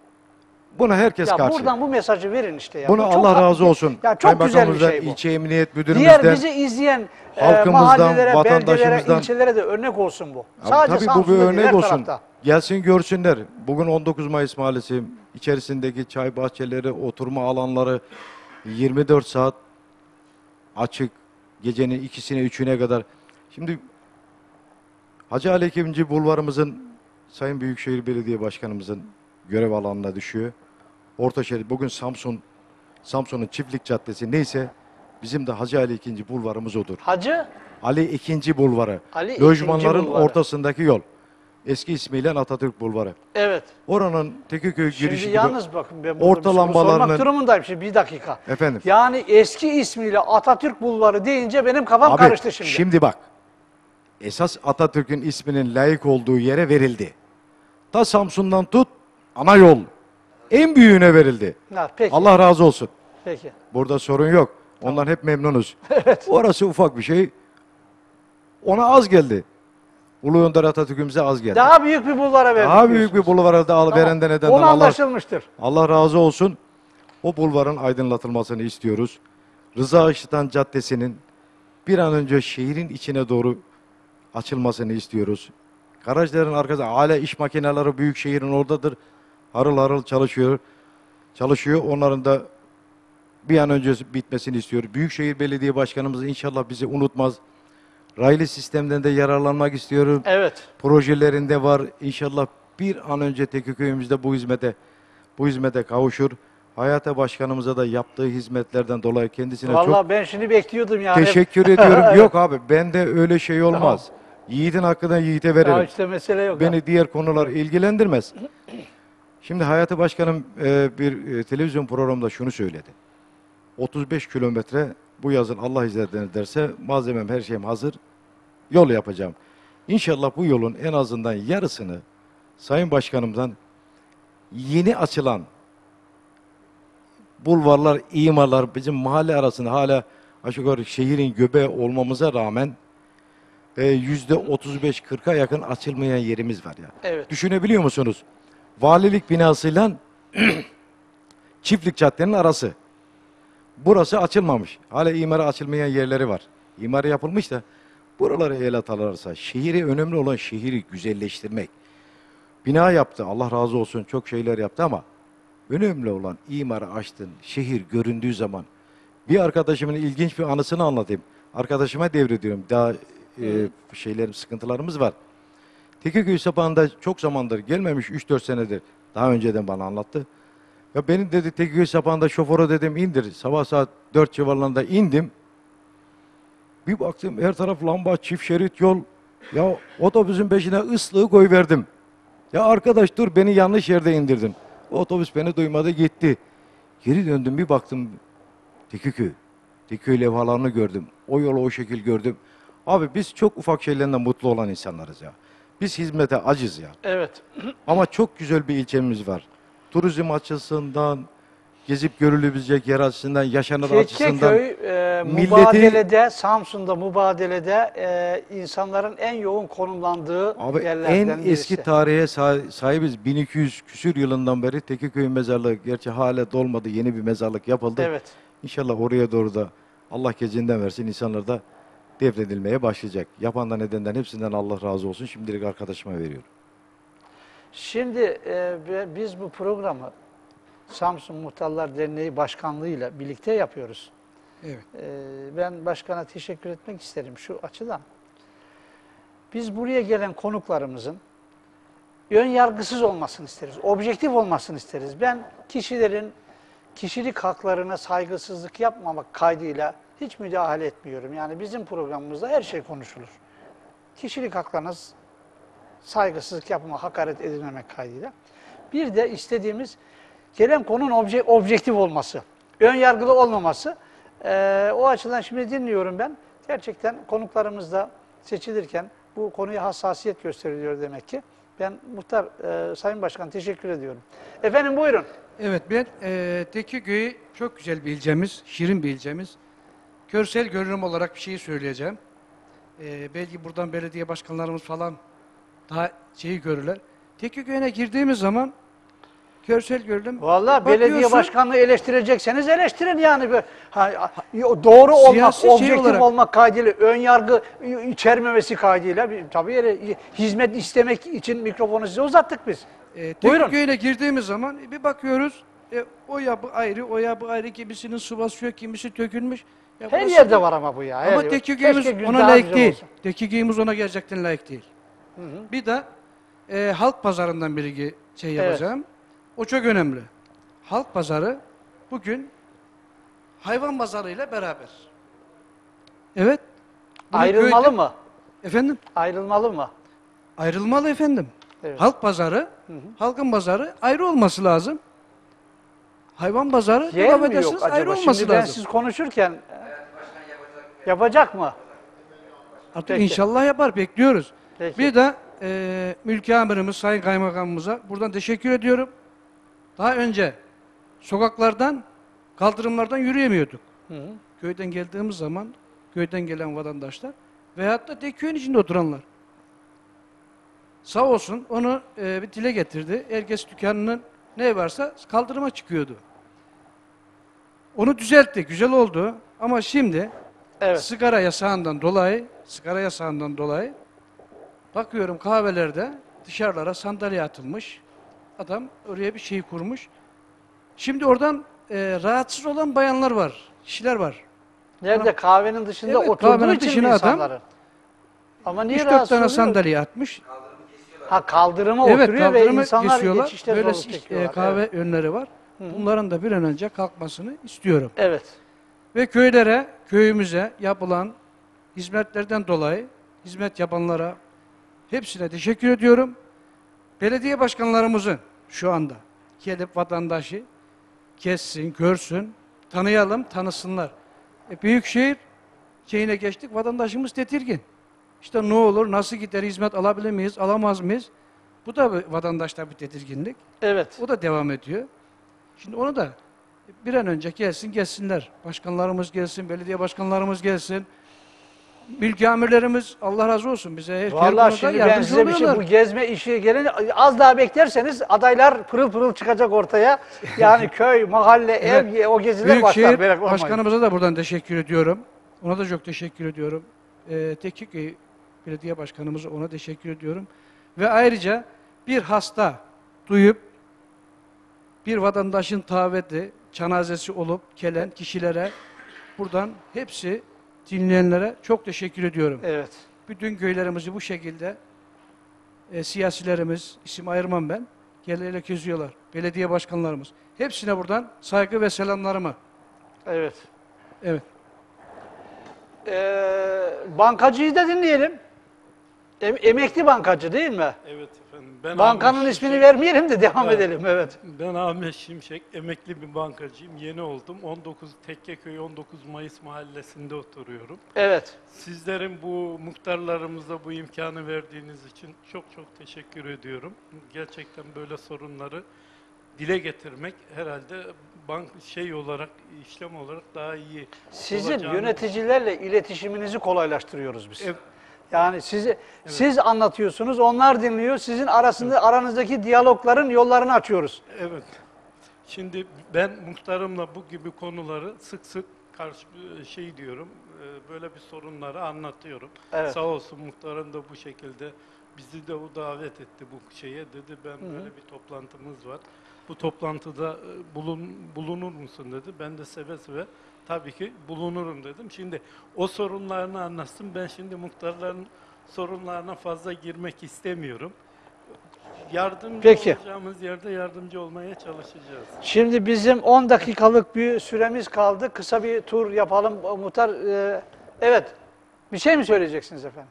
Buna herkes ya karşı. Buradan bu mesajı verin işte. Ya. Buna Bu çok Allah razı haklı. olsun. Ya çok güzel bir şey bu. İlçe Emniyet Müdürümüzden, Diğer bizi izleyen e, halkımızdan, mahallelere, beldelere, vatandaşımızdan, ilçelere de örnek olsun bu. Abi, Sadece tabii bu bir Samsun'da değil, örnek her olsun. tarafta. Gelsin görsünler. Bugün on dokuz Mayıs Mahallesi içerisindeki çay bahçeleri, oturma alanları yirmi dört saat açık. Gecenin ikisine, üçüne kadar. Şimdi Hacı Ali Ekimci Bulvarımızın Sayın Büyükşehir Belediye Başkanımızın görev alanına düşüyor. Ortaşehir, bugün Samsun, Samsun'un Çiftlik Caddesi neyse bizim de Hacı Ali ikinci Bulvarımız odur. Hacı? Ali ikinci Bulvarı. Ali Lojmanların Bulvarı. ortasındaki yol. Eski ismiyle Atatürk Bulvarı. Evet. Oranın Tekiköy Şimdi girişi yalnız bakın ben orta lambalarının... sormak durumundayım şimdi bir dakika. Efendim? Yani eski ismiyle Atatürk Bulvarı deyince benim kafam Abi, karıştı şimdi. Şimdi bak. Esas Atatürk'ün isminin layık olduğu yere verildi. Ta Samsun'dan tut ana yol. En büyüğüne verildi. Ha, peki. Allah razı olsun. Peki. Burada sorun yok. Ondan hep memnunuz. Evet. Orası ufak bir şey. Ona az geldi. Ulu Önder Atatürk'ümüze az geldi. Daha büyük bir bulvara verdik. Daha büyük bir bulvara da al tamam. verenden edenden Onu Allah, anlaşılmıştır. Allah razı olsun. O bulvarın aydınlatılmasını istiyoruz. Rıza Işıtan Caddesi'nin bir an önce şehrin içine doğru açılmasını istiyoruz. Garajların arkasında hala iş makineleri büyük şehrin oradadır. Harıl harıl çalışıyor. Çalışıyor. Onların da bir an önce bitmesini istiyoruz. Büyükşehir Belediye Başkanımız inşallah bizi unutmaz. Raylı sistemden de yararlanmak istiyorum. Evet. Projelerinde var. İnşallah bir an önce Tekiköy'ümüzde bu hizmete bu hizmete kavuşur. Hayata Başkanımıza da yaptığı hizmetlerden dolayı kendisine Vallahi çok Vallahi ben şimdi bekliyordum yani. teşekkür ediyorum. Yok abi bende öyle şey olmaz. Tamam. Yiğidin hakkından yiğite veririm. Ya işte mesele yok. Beni ya. diğer konular ilgilendirmez. Şimdi Hayati Başkanım e, bir e, televizyon programında şunu söyledi. otuz beş kilometre bu yazın Allah izin ederse malzemem her şeyim hazır. Yol yapacağım. İnşallah bu yolun en azından yarısını Sayın Başkanım'dan yeni açılan bulvarlar, imarlar bizim mahalle arasında hala aşağı yukarı şehrin göbeği olmamıza rağmen yüzde otuz beş kırka yakın açılmayan yerimiz var ya. Evet. Düşünebiliyor musunuz? Valilik binasıyla Çiftlik Cadde'nin arası. Burası açılmamış. Hala imara açılmayan yerleri var. İmarı yapılmış da buraları el atarlarsa, şehri önemli olan şehri güzelleştirmek. Bina yaptı, Allah razı olsun çok şeyler yaptı ama önemli olan imarı açtın, şehir göründüğü zaman. Bir arkadaşımın ilginç bir anısını anlatayım. Arkadaşıma devrediyorum. Daha e, şeylerim, sıkıntılarımız var. Tekirdağ sapağında çok zamandır gelmemiş, üç dört senedir. Daha önceden bana anlattı. Ya benim dedi Tekirdağ sapağında şoförü dedim indir. Sabah saat dört civarlarında indim. Bir baktım her taraf lamba, çift şerit yol. Ya otobüsün peşine ıslığı koyverdim. Ya arkadaş dur, beni yanlış yerde indirdin. O otobüs beni duymadı gitti. Geri döndüm, bir baktım Tekiköy. Tekiköy levhalarını gördüm. O yolu o şekil gördüm. Abi biz çok ufak şeylerden mutlu olan insanlarız ya. Biz hizmete acız ya. Evet. Ama çok güzel bir ilçemiz var. Turizm açısından, gezip görülebilecek yer açısından, yaşanır açısından. Tekiköy e, milleti- mübadelede, Samsun'da mübadelede e, insanların en yoğun konumlandığı Abi yerlerden en birisi. eski tarihe sa- sahibiz. bin iki yüz küsür yılından beri Tekiköy mezarlığı, gerçi hala dolmadı, yeni bir mezarlık yapıldı. Evet. İnşallah oraya doğru da Allah gecinden versin, insanlar da defnedilmeye başlayacak. Yapandan edenden hepsinden Allah razı olsun. Şimdilik arkadaşıma veriyorum. Şimdi e, ve biz bu programı Samsun Muhtarlar Derneği Başkanlığı'yla birlikte yapıyoruz. Evet. E, ben başkana teşekkür etmek isterim şu açıdan. Biz buraya gelen konuklarımızın ön yargısız olmasını isteriz, objektif olmasını isteriz. Ben kişilerin kişilik haklarına saygısızlık yapmamak kaydıyla hiç müdahale etmiyorum. Yani bizim programımızda her şey konuşulur. Kişilik haklarına saygısızlık yapma, hakaret edilmemek kaydıyla. Bir de istediğimiz gelen konunun obje, objektif olması, ön yargılı olmaması. Ee, o açıdan şimdi dinliyorum ben. Gerçekten konuklarımız da seçilirken bu konuya hassasiyet gösteriliyor demek ki. Ben muhtar, e, Sayın Başkan teşekkür ediyorum. Efendim buyurun. Evet, ben e, Tekiköy çok güzel bir ilçemiz, şirin bir ilçemiz. Görsel görünüm olarak bir şey söyleyeceğim. E, belki buradan belediye başkanlarımız falan daha şeyi görürler. Tekiköy'e girdiğimiz zaman görsel görünüm. Vallahi belediye bakıyorsun, başkanlığı eleştirecekseniz eleştirin yani. Bir- Ha, doğru olmak, Siyasi şey objektif olarak- olmak kaydıyla, ön yargı içermemesi kaydıyla bir- tabii öyle hizmet istemek için mikrofonu size uzattık biz. E, Buyurun. Tekiköy'e girdiğimiz zaman bir bakıyoruz, e, o yapı ayrı, o yapı ayrı, kimisinin su basıyor, kimisi dökülmüş. Ya Her burası- yerde var ama bu ya. her Ama yer. Tekiköy'ümüz Keşke ona daha layık güzel değil. olsa. Tekiköy'ümüz ona gerçekten layık değil. Bir de e, halk pazarından bir şey Evet. yapacağım. O çok önemli. Halk pazarı bugün hayvan pazarıyla beraber. Evet. Bunu Ayrılmalı köyde- mı? Efendim? Ayrılmalı mı? Ayrılmalı efendim. Evet. Halk pazarı, halkın pazarı ayrı olması lazım. Hayvan pazarı Yer devam mi edersiniz yok ayrı acaba? olması Şimdi ben lazım. siz konuşurken yapacak mı? Artık Peki. inşallah yapar, bekliyoruz. Peki. Bir de e, mülki amirimiz, sayın kaymakamımıza buradan teşekkür ediyorum. Daha önce sokaklardan, kaldırımlardan yürüyemiyorduk. Hı hı. Köyden geldiğimiz zaman, köyden gelen vatandaşlar veyahut da tek köyün içinde oturanlar. Sağ olsun onu e, bir dile getirdi. Herkes dükkanının ne varsa kaldırıma çıkıyordu. Onu düzeltti, güzel oldu. Ama şimdi Evet. sigara yasağından dolayı, sigara yasağından dolayı bakıyorum kahvelerde dışarılara sandalye atılmış. Adam oraya bir şey kurmuş. Şimdi oradan e, rahatsız olan bayanlar var, kişiler var. Nerede? Kahvenin dışında Evet, oturduğu kahvenin için mi dışına adam insanların? Ama niye üç dört rahatsız tane oluyor? sandalye atmış. Ha kaldırıma Evet, oturuyor ve kaldırımı insanlar kesiyorlar. geçişte Böyle zorluk e, çekiyorlar. kahve Evet. önleri var. Bunların da bir an önce kalkmasını istiyorum. Evet. Ve köylere, köyümüze yapılan hizmetlerden dolayı hizmet yapanlara hepsine teşekkür ediyorum. Belediye başkanlarımızın şu anda gelip vatandaşı kessin, görsün, tanıyalım, tanısınlar. E, Büyükşehir şeyine geçtik, vatandaşımız tedirgin. İşte ne olur, nasıl gider, hizmet alabilir miyiz, alamaz mıyız? Bu da bir- vatandaşta bir tedirginlik. Evet. O da devam ediyor. Şimdi onu da bir an önce gelsin, gelsinler. Başkanlarımız gelsin, belediye başkanlarımız gelsin. Mülki amirlerimiz, Allah razı olsun bize her her Vallahi konuda şimdi ben yardımcı size bir şey, bu oluyorlar. gezme işi gelince az daha beklerseniz adaylar pırıl pırıl çıkacak ortaya. Yani köy, mahalle, Evet. ev, o geziler başlar. Büyükşehir Merak olmayın. Başkanımıza da buradan teşekkür ediyorum. Ona da çok teşekkür ediyorum. Ee, Tekiköy Belediye Başkanımıza ona teşekkür ediyorum. Ve ayrıca bir hasta duyup bir vatandaşın taveti, cenazesi olup gelen kişilere buradan hepsi dinleyenlere çok teşekkür ediyorum. Evet. Bütün köylerimizi bu şekilde e, siyasilerimiz, isim ayırmam ben, gelirle geziyorlar. Belediye başkanlarımız. Hepsine buradan saygı ve selamlarımı. Evet. Evet. Ee, bankacıyı da dinleyelim. Em- emekli bankacı değil mi? Evet efendim. Ben Bankanın Ahmet ismini Şimşek. vermeyelim de devam Evet. edelim. Evet. Ben Ahmet Şimşek, emekli bir bankacıyım. Yeni oldum. on dokuz Tekkeköy on dokuz Mayıs mahallesinde oturuyorum. Evet. Sizlerin bu muhtarlarımıza bu imkanı verdiğiniz için çok çok teşekkür ediyorum. Gerçekten böyle sorunları dile getirmek herhalde bank şey olarak, işlem olarak daha iyi Sizin olacağını- yöneticilerle iletişiminizi kolaylaştırıyoruz biz. Evet. Yani sizi siz anlatıyorsunuz, onlar dinliyor. Sizin arasında aranızdaki diyalogların yollarını açıyoruz. Evet. Şimdi ben muhtarımla bu gibi konuları sık sık karşı şey diyorum, e, böyle bir sorunları anlatıyorum. Evet. Sağ olsun muhtarım da bu şekilde bizi de o davet etti bu şeye. Dedi ben böyle bir toplantımız var. Bu toplantıda e, bulun, bulunur musun dedi. Ben de seve seve tabii ki bulunurum dedim. Şimdi o sorunlarını anlatsın. Ben şimdi muhtarların sorunlarına fazla girmek istemiyorum. Yardımcı Peki. olacağımız yerde yardımcı olmaya çalışacağız. Şimdi bizim on dakikalık bir süremiz kaldı. Kısa bir tur yapalım. Muhtar, e, evet. Bir şey mi söyleyeceksiniz efendim?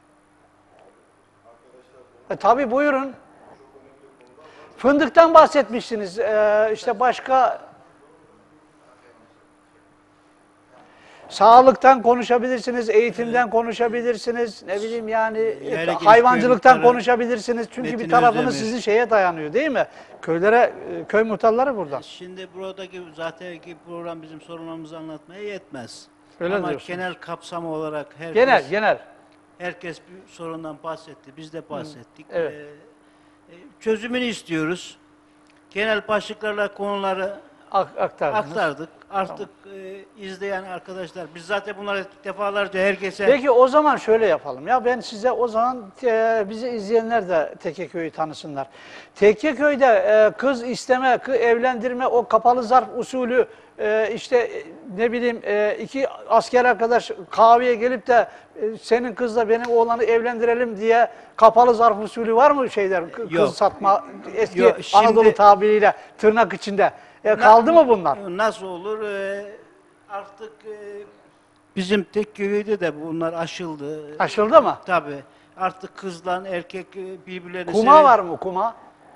E, tabii buyurun. Fındıktan bahsetmiştiniz. E, işte başka... Sağlıktan konuşabilirsiniz, eğitimden konuşabilirsiniz, ne bileyim yani Yayla Geniş hayvancılıktan Köy Muhtarı konuşabilirsiniz. Çünkü Metin bir tarafınız Özdemir. sizin şeye dayanıyor değil mi? Köylere, e, köy muhtarları buradan. Şimdi buradaki zaten ki program bizim sorunlarımızı anlatmaya yetmez. Öyle Ama diyorsunuz. genel kapsam olarak herkes, Genel, genel. herkes bir sorundan bahsetti. Biz de bahsettik. evet. Ee, e, çözümünü istiyoruz. Genel başlıklarla konuları Ak- aktardınız. aktardık. Artık e, izleyen arkadaşlar, biz zaten bunları defalarca herkese... Peki o zaman şöyle yapalım. Ya ben size o zaman e, bizi izleyenler de Tekkeköy'ü tanısınlar. Tekkeköy'de e, kız isteme, kı- evlendirme, o kapalı zarf usulü e, işte e, ne bileyim e, iki asker arkadaş kahveye gelip de e, senin kızla benim oğlanı evlendirelim diye kapalı zarf usulü var mı şeyler? Kız Yok. satma eski Yok, şimdi- Anadolu tabiriyle tırnak içinde. E, kaldı mı bunlar? Nasıl olur? Ee, artık e, bizim Tekkeköy'de de bunlar aşıldı. Aşıldı mı? Tabii. Artık kızla erkek e, birbirlerini Kuma seven- var mı kuma?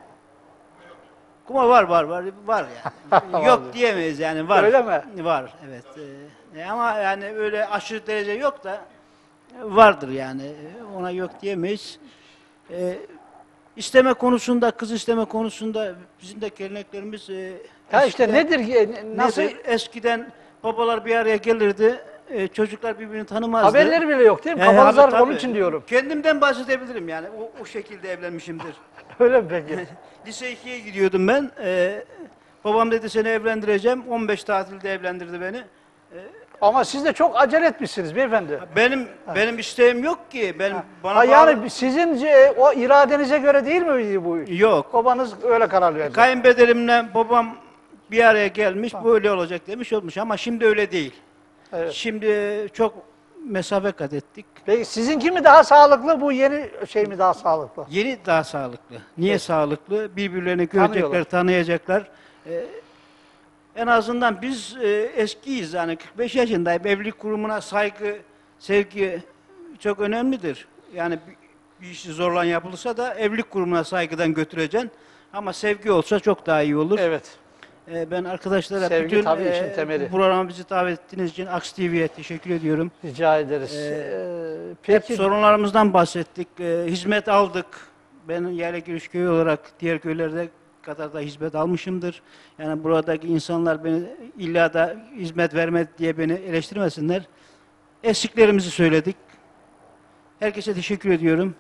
Kuma var var var var yani. Yok diyemeyiz yani var. Öyle mi? Var evet. Ee, ama yani öyle aşırı derece yok da vardır yani. Ona yok diyemeyiz. Ee, isteme konusunda, kız isteme konusunda bizim de geleneklerimiz e, Ya işte eskiden- nedir ki? Nasıl? Nedir? Eskiden babalar bir araya gelirdi, e, çocuklar birbirini tanımazdı. Haberleri bile yok değil mi? Yani Kapalı tabii, zarf onun tabii. için diyorum. Kendimden bahsedebilirim yani. O, o şekilde evlenmişimdir. Öyle mi peki? Lise ikiye gidiyordum ben. E, babam dedi seni evlendireceğim. on beş tatilde evlendirdi beni. Ama siz de çok acele etmişsiniz beyefendi. Benim benim isteğim yok ki. Ben bana Ha, bağlı- yani sizin e, o iradenize göre değil mi bu iş? Yok. Babanız öyle karar verdi. Kayınpederimle babam bir araya gelmiş, böyle olacak demiş olmuş ama şimdi öyle değil. Evet. Şimdi çok mesafe kat ettik. Peki sizinki mi daha sağlıklı, bu yeni şey mi daha sağlıklı? Yeni daha sağlıklı. Niye Evet. sağlıklı? Birbirlerini Tanıyorlar. görecekler, tanıyacaklar. Ee, en azından biz e, eskiyiz yani kırk beş yaşındayım. Evlilik kurumuna saygı, sevgi çok önemlidir. Yani bir, bir işi zorla yapılırsa da evlilik kurumuna saygıdan götüreceksin. Ama sevgi olsa çok daha iyi olur. Evet. Ee, ben arkadaşlara Sevgi bütün tabii e, işin temeli. bu programa bizi davet ettiğiniz için Aks T V'ye teşekkür ediyorum. Rica ederiz. Ee, Ee, Hep peki sorunlarımızdan bahsettik. Ee, hizmet aldık. Ben Yayla Giriş Köyü olarak diğer köylerde kadar da hizmet almışımdır. Yani buradaki insanlar beni illa da hizmet vermedi diye beni eleştirmesinler. Eksiklerimizi söyledik. Herkese teşekkür ediyorum.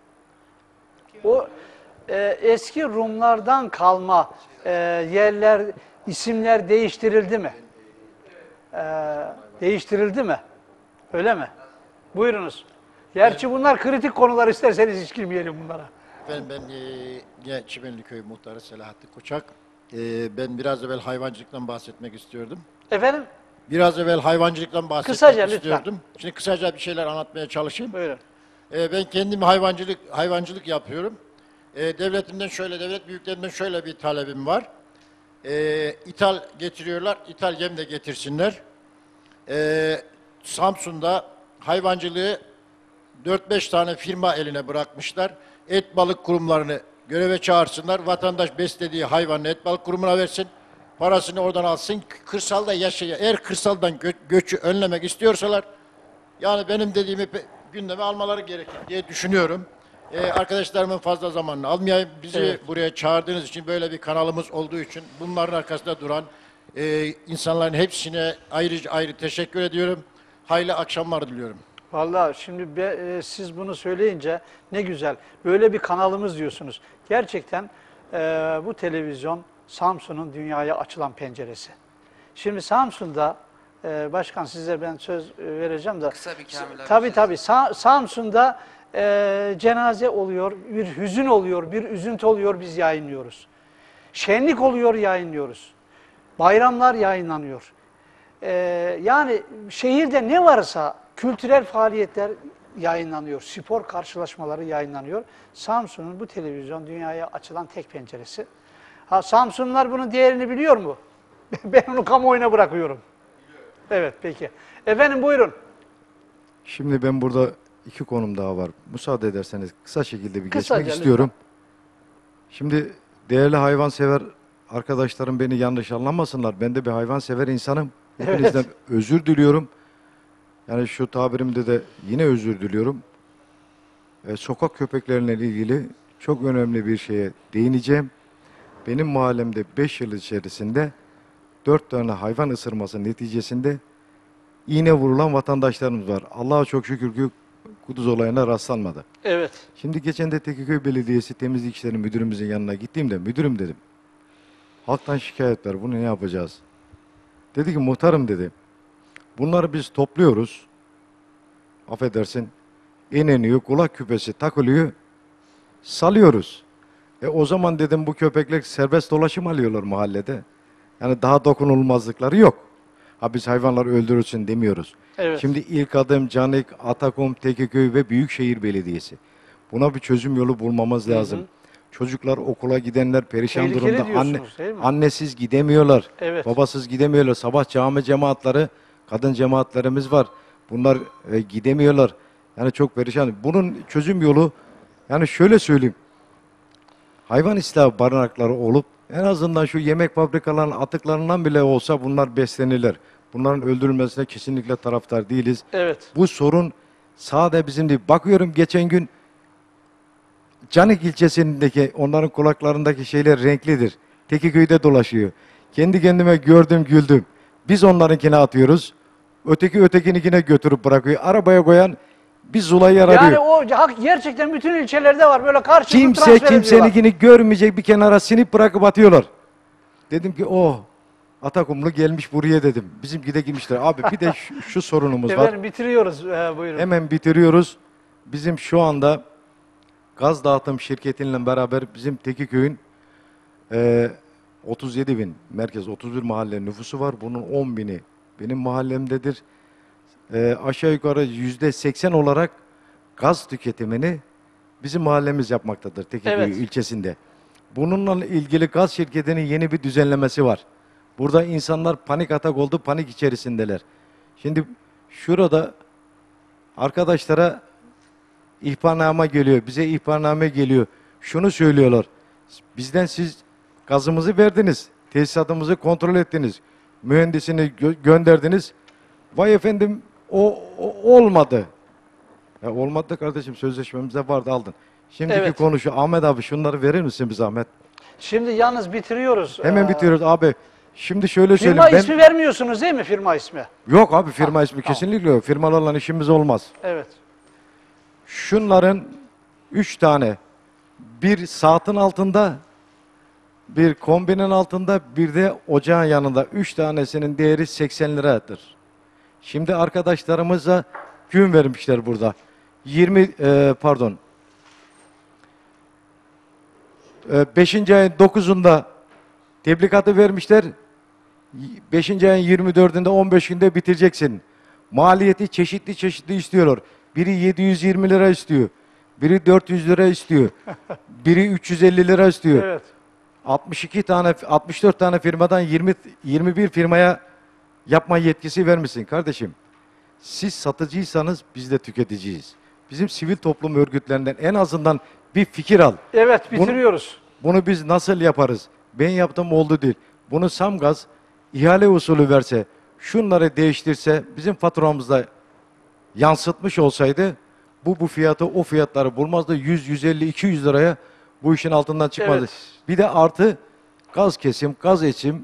o e, eski Rumlardan kalma e, yerler, isimler değiştirildi mi? E, değiştirildi mi? Öyle mi? Buyurunuz. Gerçi bunlar kritik konular, isterseniz hiç girmeyelim bunlara. Ben, ben e, yine Çimenli Köy Muhtarı Selahattin Koçak. E, ben biraz evvel hayvancılıktan bahsetmek istiyordum. Efendim? Biraz evvel hayvancılıktan bahsetmek Kısaca lütfen. istiyordum. Şimdi kısaca bir şeyler anlatmaya çalışayım. Buyurun. E, ben kendim hayvancılık hayvancılık yapıyorum. E, devletimden şöyle, devlet büyüklerimden şöyle bir talebim var. E, ithal getiriyorlar, ithal yem de getirsinler. E, Samsun'da hayvancılığı dört beş tane firma eline bırakmışlar. Et balık kurumlarını göreve çağırsınlar. Vatandaş beslediği hayvanı et balık kurumuna versin. Parasını oradan alsın. Kırsalda yaşaya, eğer kırsaldan gö- göçü önlemek istiyorsalar, yani benim dediğimi pe- gündeme almaları gerekir diye düşünüyorum. Ee, arkadaşlarımın fazla zamanını almayayım. Bizi Evet. buraya çağırdığınız için, böyle bir kanalımız olduğu için, bunların arkasında duran e, insanların hepsine ayrıca ayrı teşekkür ediyorum. Hayırlı akşamlar diliyorum. Vallahi şimdi be- e, siz bunu söyleyince ne güzel. Böyle bir kanalımız diyorsunuz. Gerçekten e, bu televizyon Samsun'un dünyaya açılan penceresi. Şimdi Samsun'da, e, başkan size ben söz e, vereceğim de. Kısa bir Kamil abi Tabii söz. tabii. Sa- Samsun'da e, cenaze oluyor, bir hüzün oluyor, bir üzüntü oluyor, biz yayınlıyoruz. Şenlik oluyor, yayınlıyoruz. Bayramlar yayınlanıyor. Ee, yani şehirde ne varsa kültürel faaliyetler yayınlanıyor. Spor karşılaşmaları yayınlanıyor. Samsun'un bu televizyon dünyaya açılan tek penceresi. Ha, Samsunlular bunun değerini biliyor mu? Ben onu kamuoyuna bırakıyorum. Evet, peki. Efendim buyurun. Şimdi ben burada iki konum daha var. Müsaade ederseniz kısa şekilde bir Kısaca geçmek istiyorum. Şimdi değerli hayvansever arkadaşlarım beni yanlış anlamasınlar. Ben de bir hayvansever insanım. Hepinizden özür diliyorum. Yani şu tabirimde de yine özür diliyorum. Ee, sokak köpeklerine ilgili çok önemli bir şeye değineceğim. Benim mahallemde beş yıl içerisinde dört tane hayvan ısırması neticesinde iğne vurulan vatandaşlarımız var. Allah'a çok şükür ki kuduz olayına rastlanmadı. Evet. Şimdi geçen de Tekirdağ Belediyesi Temizlik İşleri Müdürümüzün yanına gittiğimde müdürüm dedim. Halktan şikayet var, bunu ne yapacağız? Dedi ki muhtarım dedi. Bunları biz topluyoruz. Affedersin. İneniyor, kulak küpesi takılıyor. Salıyoruz. E o zaman dedim bu köpekler serbest dolaşım alıyorlar mahallede. Yani daha dokunulmazlıkları yok. Ha biz hayvanlar öldürülsün demiyoruz. Evet. Şimdi ilk adım Canik, Atakum, Tekirdağ ve Büyükşehir Belediyesi. Buna bir çözüm yolu bulmamız lazım. Hı hı. Çocuklar okula gidenler perişan Tehlikeli durumda. Anne, diyorsunuz, değil mi? annesiz gidemiyorlar. Evet. Babasız gidemiyorlar. Sabah cami cemaatleri, kadın cemaatlerimiz var. Bunlar e, gidemiyorlar. Yani çok perişan. Bunun çözüm yolu, yani şöyle söyleyeyim. Hayvan ıslahı barınakları olup en azından şu yemek fabrikalarının atıklarından bile olsa bunlar beslenirler. Bunların öldürülmesine kesinlikle taraftar değiliz. Evet. Bu sorun sadece bizim değil. Bakıyorum geçen gün Canik ilçesindeki onların kulaklarındaki şeyler renklidir. Tekiköy'de dolaşıyor. Kendi kendime gördüm güldüm. Biz onlarınkine atıyoruz. Öteki ötekininkine götürüp bırakıyor. Arabaya koyan bir zulayı arıyor. Yani o hak gerçekten bütün ilçelerde var. Böyle karşılıklı Kimse transfer ediyorlar. kimseninkini görmeyecek, bir kenara sinip bırakıp atıyorlar. Dedim ki oh Atakumlu gelmiş buraya dedim. Bizimki de girmişler. Abi bir de şu, şu sorunumuz var. Efendim bitiriyoruz. Ee, buyurun. Hemen bitiriyoruz. Bizim şu anda gaz dağıtım şirketinle beraber bizim Tekiköy'ün e, otuz yedi bin, merkez otuz bir mahalle nüfusu var. Bunun on bini benim mahallemdedir. E, aşağı yukarı yüzde seksen olarak gaz tüketimini bizim mahallemiz yapmaktadır Tekirdağ Evet. ilçesinde. Bununla ilgili gaz şirketinin yeni bir düzenlemesi var. Burada insanlar panik atak oldu, panik içerisindeler. Şimdi şurada arkadaşlara ihbarname geliyor, bize ihbarname geliyor. Şunu söylüyorlar, bizden siz gazımızı verdiniz, tesisatımızı kontrol ettiniz, mühendisini gö gönderdiniz. Vay efendim o, o olmadı. Ya olmadı kardeşim, sözleşmemizde vardı, aldın. Şimdiki Evet. konu şu, Ahmet abi şunları verir misin bir zahmet? Şimdi yalnız bitiriyoruz. Hemen Ee, bitiriyoruz abi. Şimdi şöyle Firma söyleyeyim. ismi vermiyorsunuz değil mi, firma ismi? Yok abi firma ismi tamam. kesinlikle yok. Firmalarla işimiz olmaz. Evet. Şunların üç tane, bir saatin altında, bir kombinin altında, bir de ocağın yanında. Üç tanesinin değeri seksen liradır. Şimdi arkadaşlarımıza gün vermişler burada. yirmi e, pardon. E, beşinci ayın dokuzunda tebligatı vermişler. beşinci ayın yirmi dördünde on beşinde bitireceksin. Maliyeti çeşitli çeşitli istiyorlar. Biri yedi yüz yirmi lira istiyor. Biri dört yüz lira istiyor. Biri üç yüz elli lira istiyor. Evet. altmış iki tane, altmış dört tane firmadan yirmi, yirmi bir firmaya yapma yetkisi vermişsin kardeşim. Siz satıcıysanız biz de tüketiciyiz. bizim sivil toplum örgütlerinden en azından bir fikir al. Evet, bitiriyoruz. Bunu, bunu biz nasıl yaparız? Ben yaptım oldu değil. Bunu Samgaz ihale usulü verse, şunları değiştirse, bizim faturamızda yansıtmış olsaydı bu bu fiyatı o fiyatları bulmazdı. yüz, yüz elli, iki yüz liraya bu işin altından çıkmazdı. Evet. Bir de artı gaz kesim, gaz içim,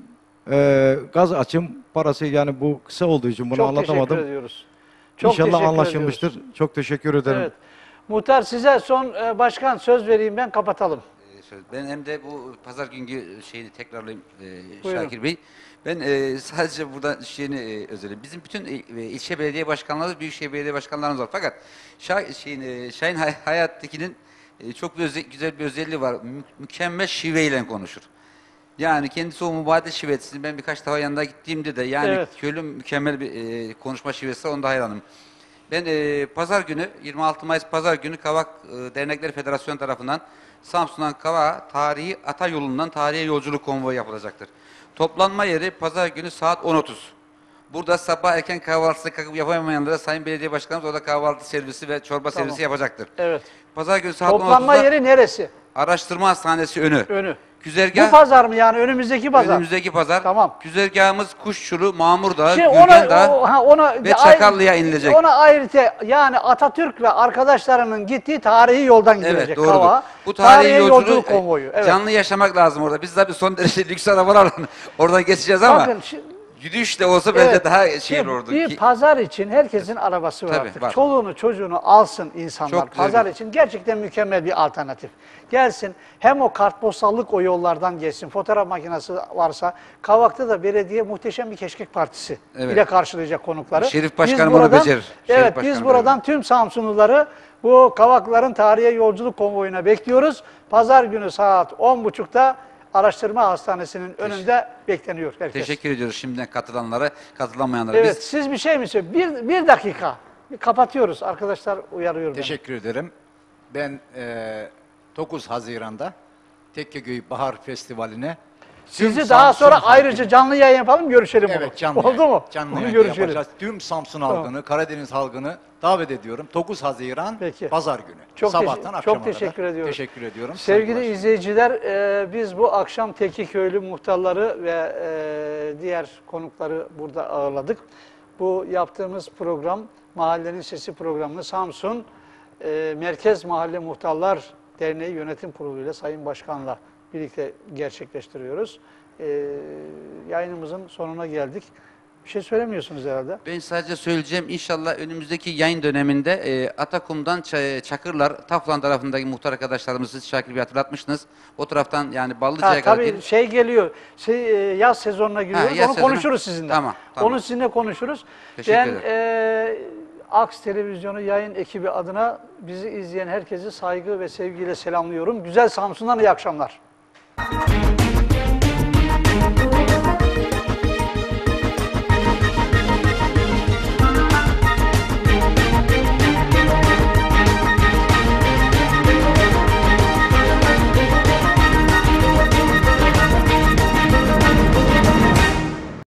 e, gaz açım parası, yani bu kısa olduğu için bunu Çok anlatamadım. teşekkür ediyoruz. Çok İnşallah teşekkür anlaşılmıştır. ediyoruz. Çok teşekkür ederim. Evet. Muhtar, size son e, başkan söz vereyim, ben kapatalım. Ee, söz- Ben hem de bu pazar günkü şeyini tekrarlayayım e, Buyurun. Şakir Bey. Ben e, sadece burada şeyini e, özelim. Bizim bütün il- e, ilçe belediye başkanları, büyükşehir belediye başkanlarımız var. Fakat Şah, şeyin, e, Şahin Hay- Hayattekin'in e, çok bir öze- güzel bir özelliği var. Mü- mükemmel şiveyle konuşur. Yani kendisi o mübadele şivesi. Ben birkaç defa yanına gittiğimde de yani Evet. köylü mükemmel bir e, konuşma şivesi var. Onda hayranım. Ben e, pazar günü, yirmi altı Mayıs pazar günü Kavak e, Dernekler Federasyonu tarafından Samsun'dan Kavak'a tarihi ata yolundan tarihi yolculuk konvoyu yapılacaktır. Toplanma yeri pazar günü saat on otuz. Burada sabah erken kahvaltısı kalkıp yapamayanlara Sayın Belediye Başkanımız orada kahvaltı servisi ve çorba Tamam. servisi yapacaktır. Evet. Pazar günü saat Toplanma on otuzda yeri neresi? Araştırma Hastanesi önü. Önü. Güzergah, Bu pazar mı yani, önümüzdeki pazar? önümüzdeki pazar. Tamam. Güzergahımız Kuşçulu, Mamurdağ, Şey, ona, Gürgendağ o- ha, ona, ve Çakallı'ya inilecek. Ona ayrıca yani Atatürk ve arkadaşlarının gittiği tarihi yoldan gidilecek Evet, doğrudur. Kavak'a. Bu tarihi, yolculuğu yolculuk konvoyu. Evet. canlı yaşamak lazım orada. Biz tabii son derece lüks arabalarla oradan geçeceğiz ama Bakın, şi- gidiş de olsa bence evet, daha şey şimdi olurdu. bir Ki- pazar için herkesin arabası var Tabii, artık. var. Çoluğunu çocuğunu alsın insanlar. Çok güzel Pazar bir- için gerçekten mükemmel bir alternatif. Gelsin, hem o kartpostallık o yollardan geçsin. Fotoğraf makinesi varsa, Kavak'ta da belediye muhteşem bir keşkek partisi Evet. ile karşılayacak konukları. Şerif Biz Başkanım onu buradan- becerir. Şerif Evet, Başkanım biz buradan tüm Samsunluları bu Kavakların tarihe yolculuk konvoyuna bekliyoruz. Pazar günü saat on buçukta Araştırma Hastanesi'nin önünde bekleniyor herkes. Teşekkür ediyoruz şimdiden katılanlara, katılamayanlara. Evet, Biz siz bir şey mi söylüyorsunuz? Bir, bir dakika. Bir kapatıyoruz. Arkadaşlar uyarıyor beni. Teşekkür ederim. Ben eee dokuz Haziran'da Tekkeköy Bahar Festivali'ne Sizi tüm daha Samsun sonra halkını- ayrıca canlı yayın yapalım, görüşelim bunu. Evet, canlı Oldu yayın. mu? Canlı Onu yayın görüşelim. yapacağız. Tüm Samsun halkını, Karadeniz halkını davet ediyorum. dokuz Haziran Peki. Pazar günü. Çok Sabahtan teşekkür- akşama çok teşekkür kadar. ediyorum. Teşekkür ediyorum. Sevgili Saygılar. izleyiciler, e, biz bu akşam Tekkeköylü muhtarları ve e, diğer konukları burada ağırladık. Bu yaptığımız program, Mahallenin Sesi programını Samsun e, Merkez Mahalle Muhtarlar Derneği Yönetim Kurulu ile Sayın Başkan'la birlikte gerçekleştiriyoruz. E, yayınımızın sonuna geldik. Bir şey söylemiyorsunuz herhalde. ben sadece söyleyeceğim, inşallah önümüzdeki yayın döneminde e, Atakum'dan Ç- Çakırlar, Taflan tarafındaki muhtar arkadaşlarımızı Şakir Bey hatırlatmıştınız. O taraftan yani Ha, Ballıca'ya kadar tabii gelip- şey geliyor, şey, e, yaz sezonuna giriyoruz, yaz onu sezonu. konuşuruz sizinle. Tamam, tamam. Onu sizinle konuşuruz. Teşekkür ben ederim. e, Aks Televizyonu yayın ekibi adına bizi izleyen herkesi saygı ve sevgiyle selamlıyorum. Güzel Samsun'dan iyi akşamlar.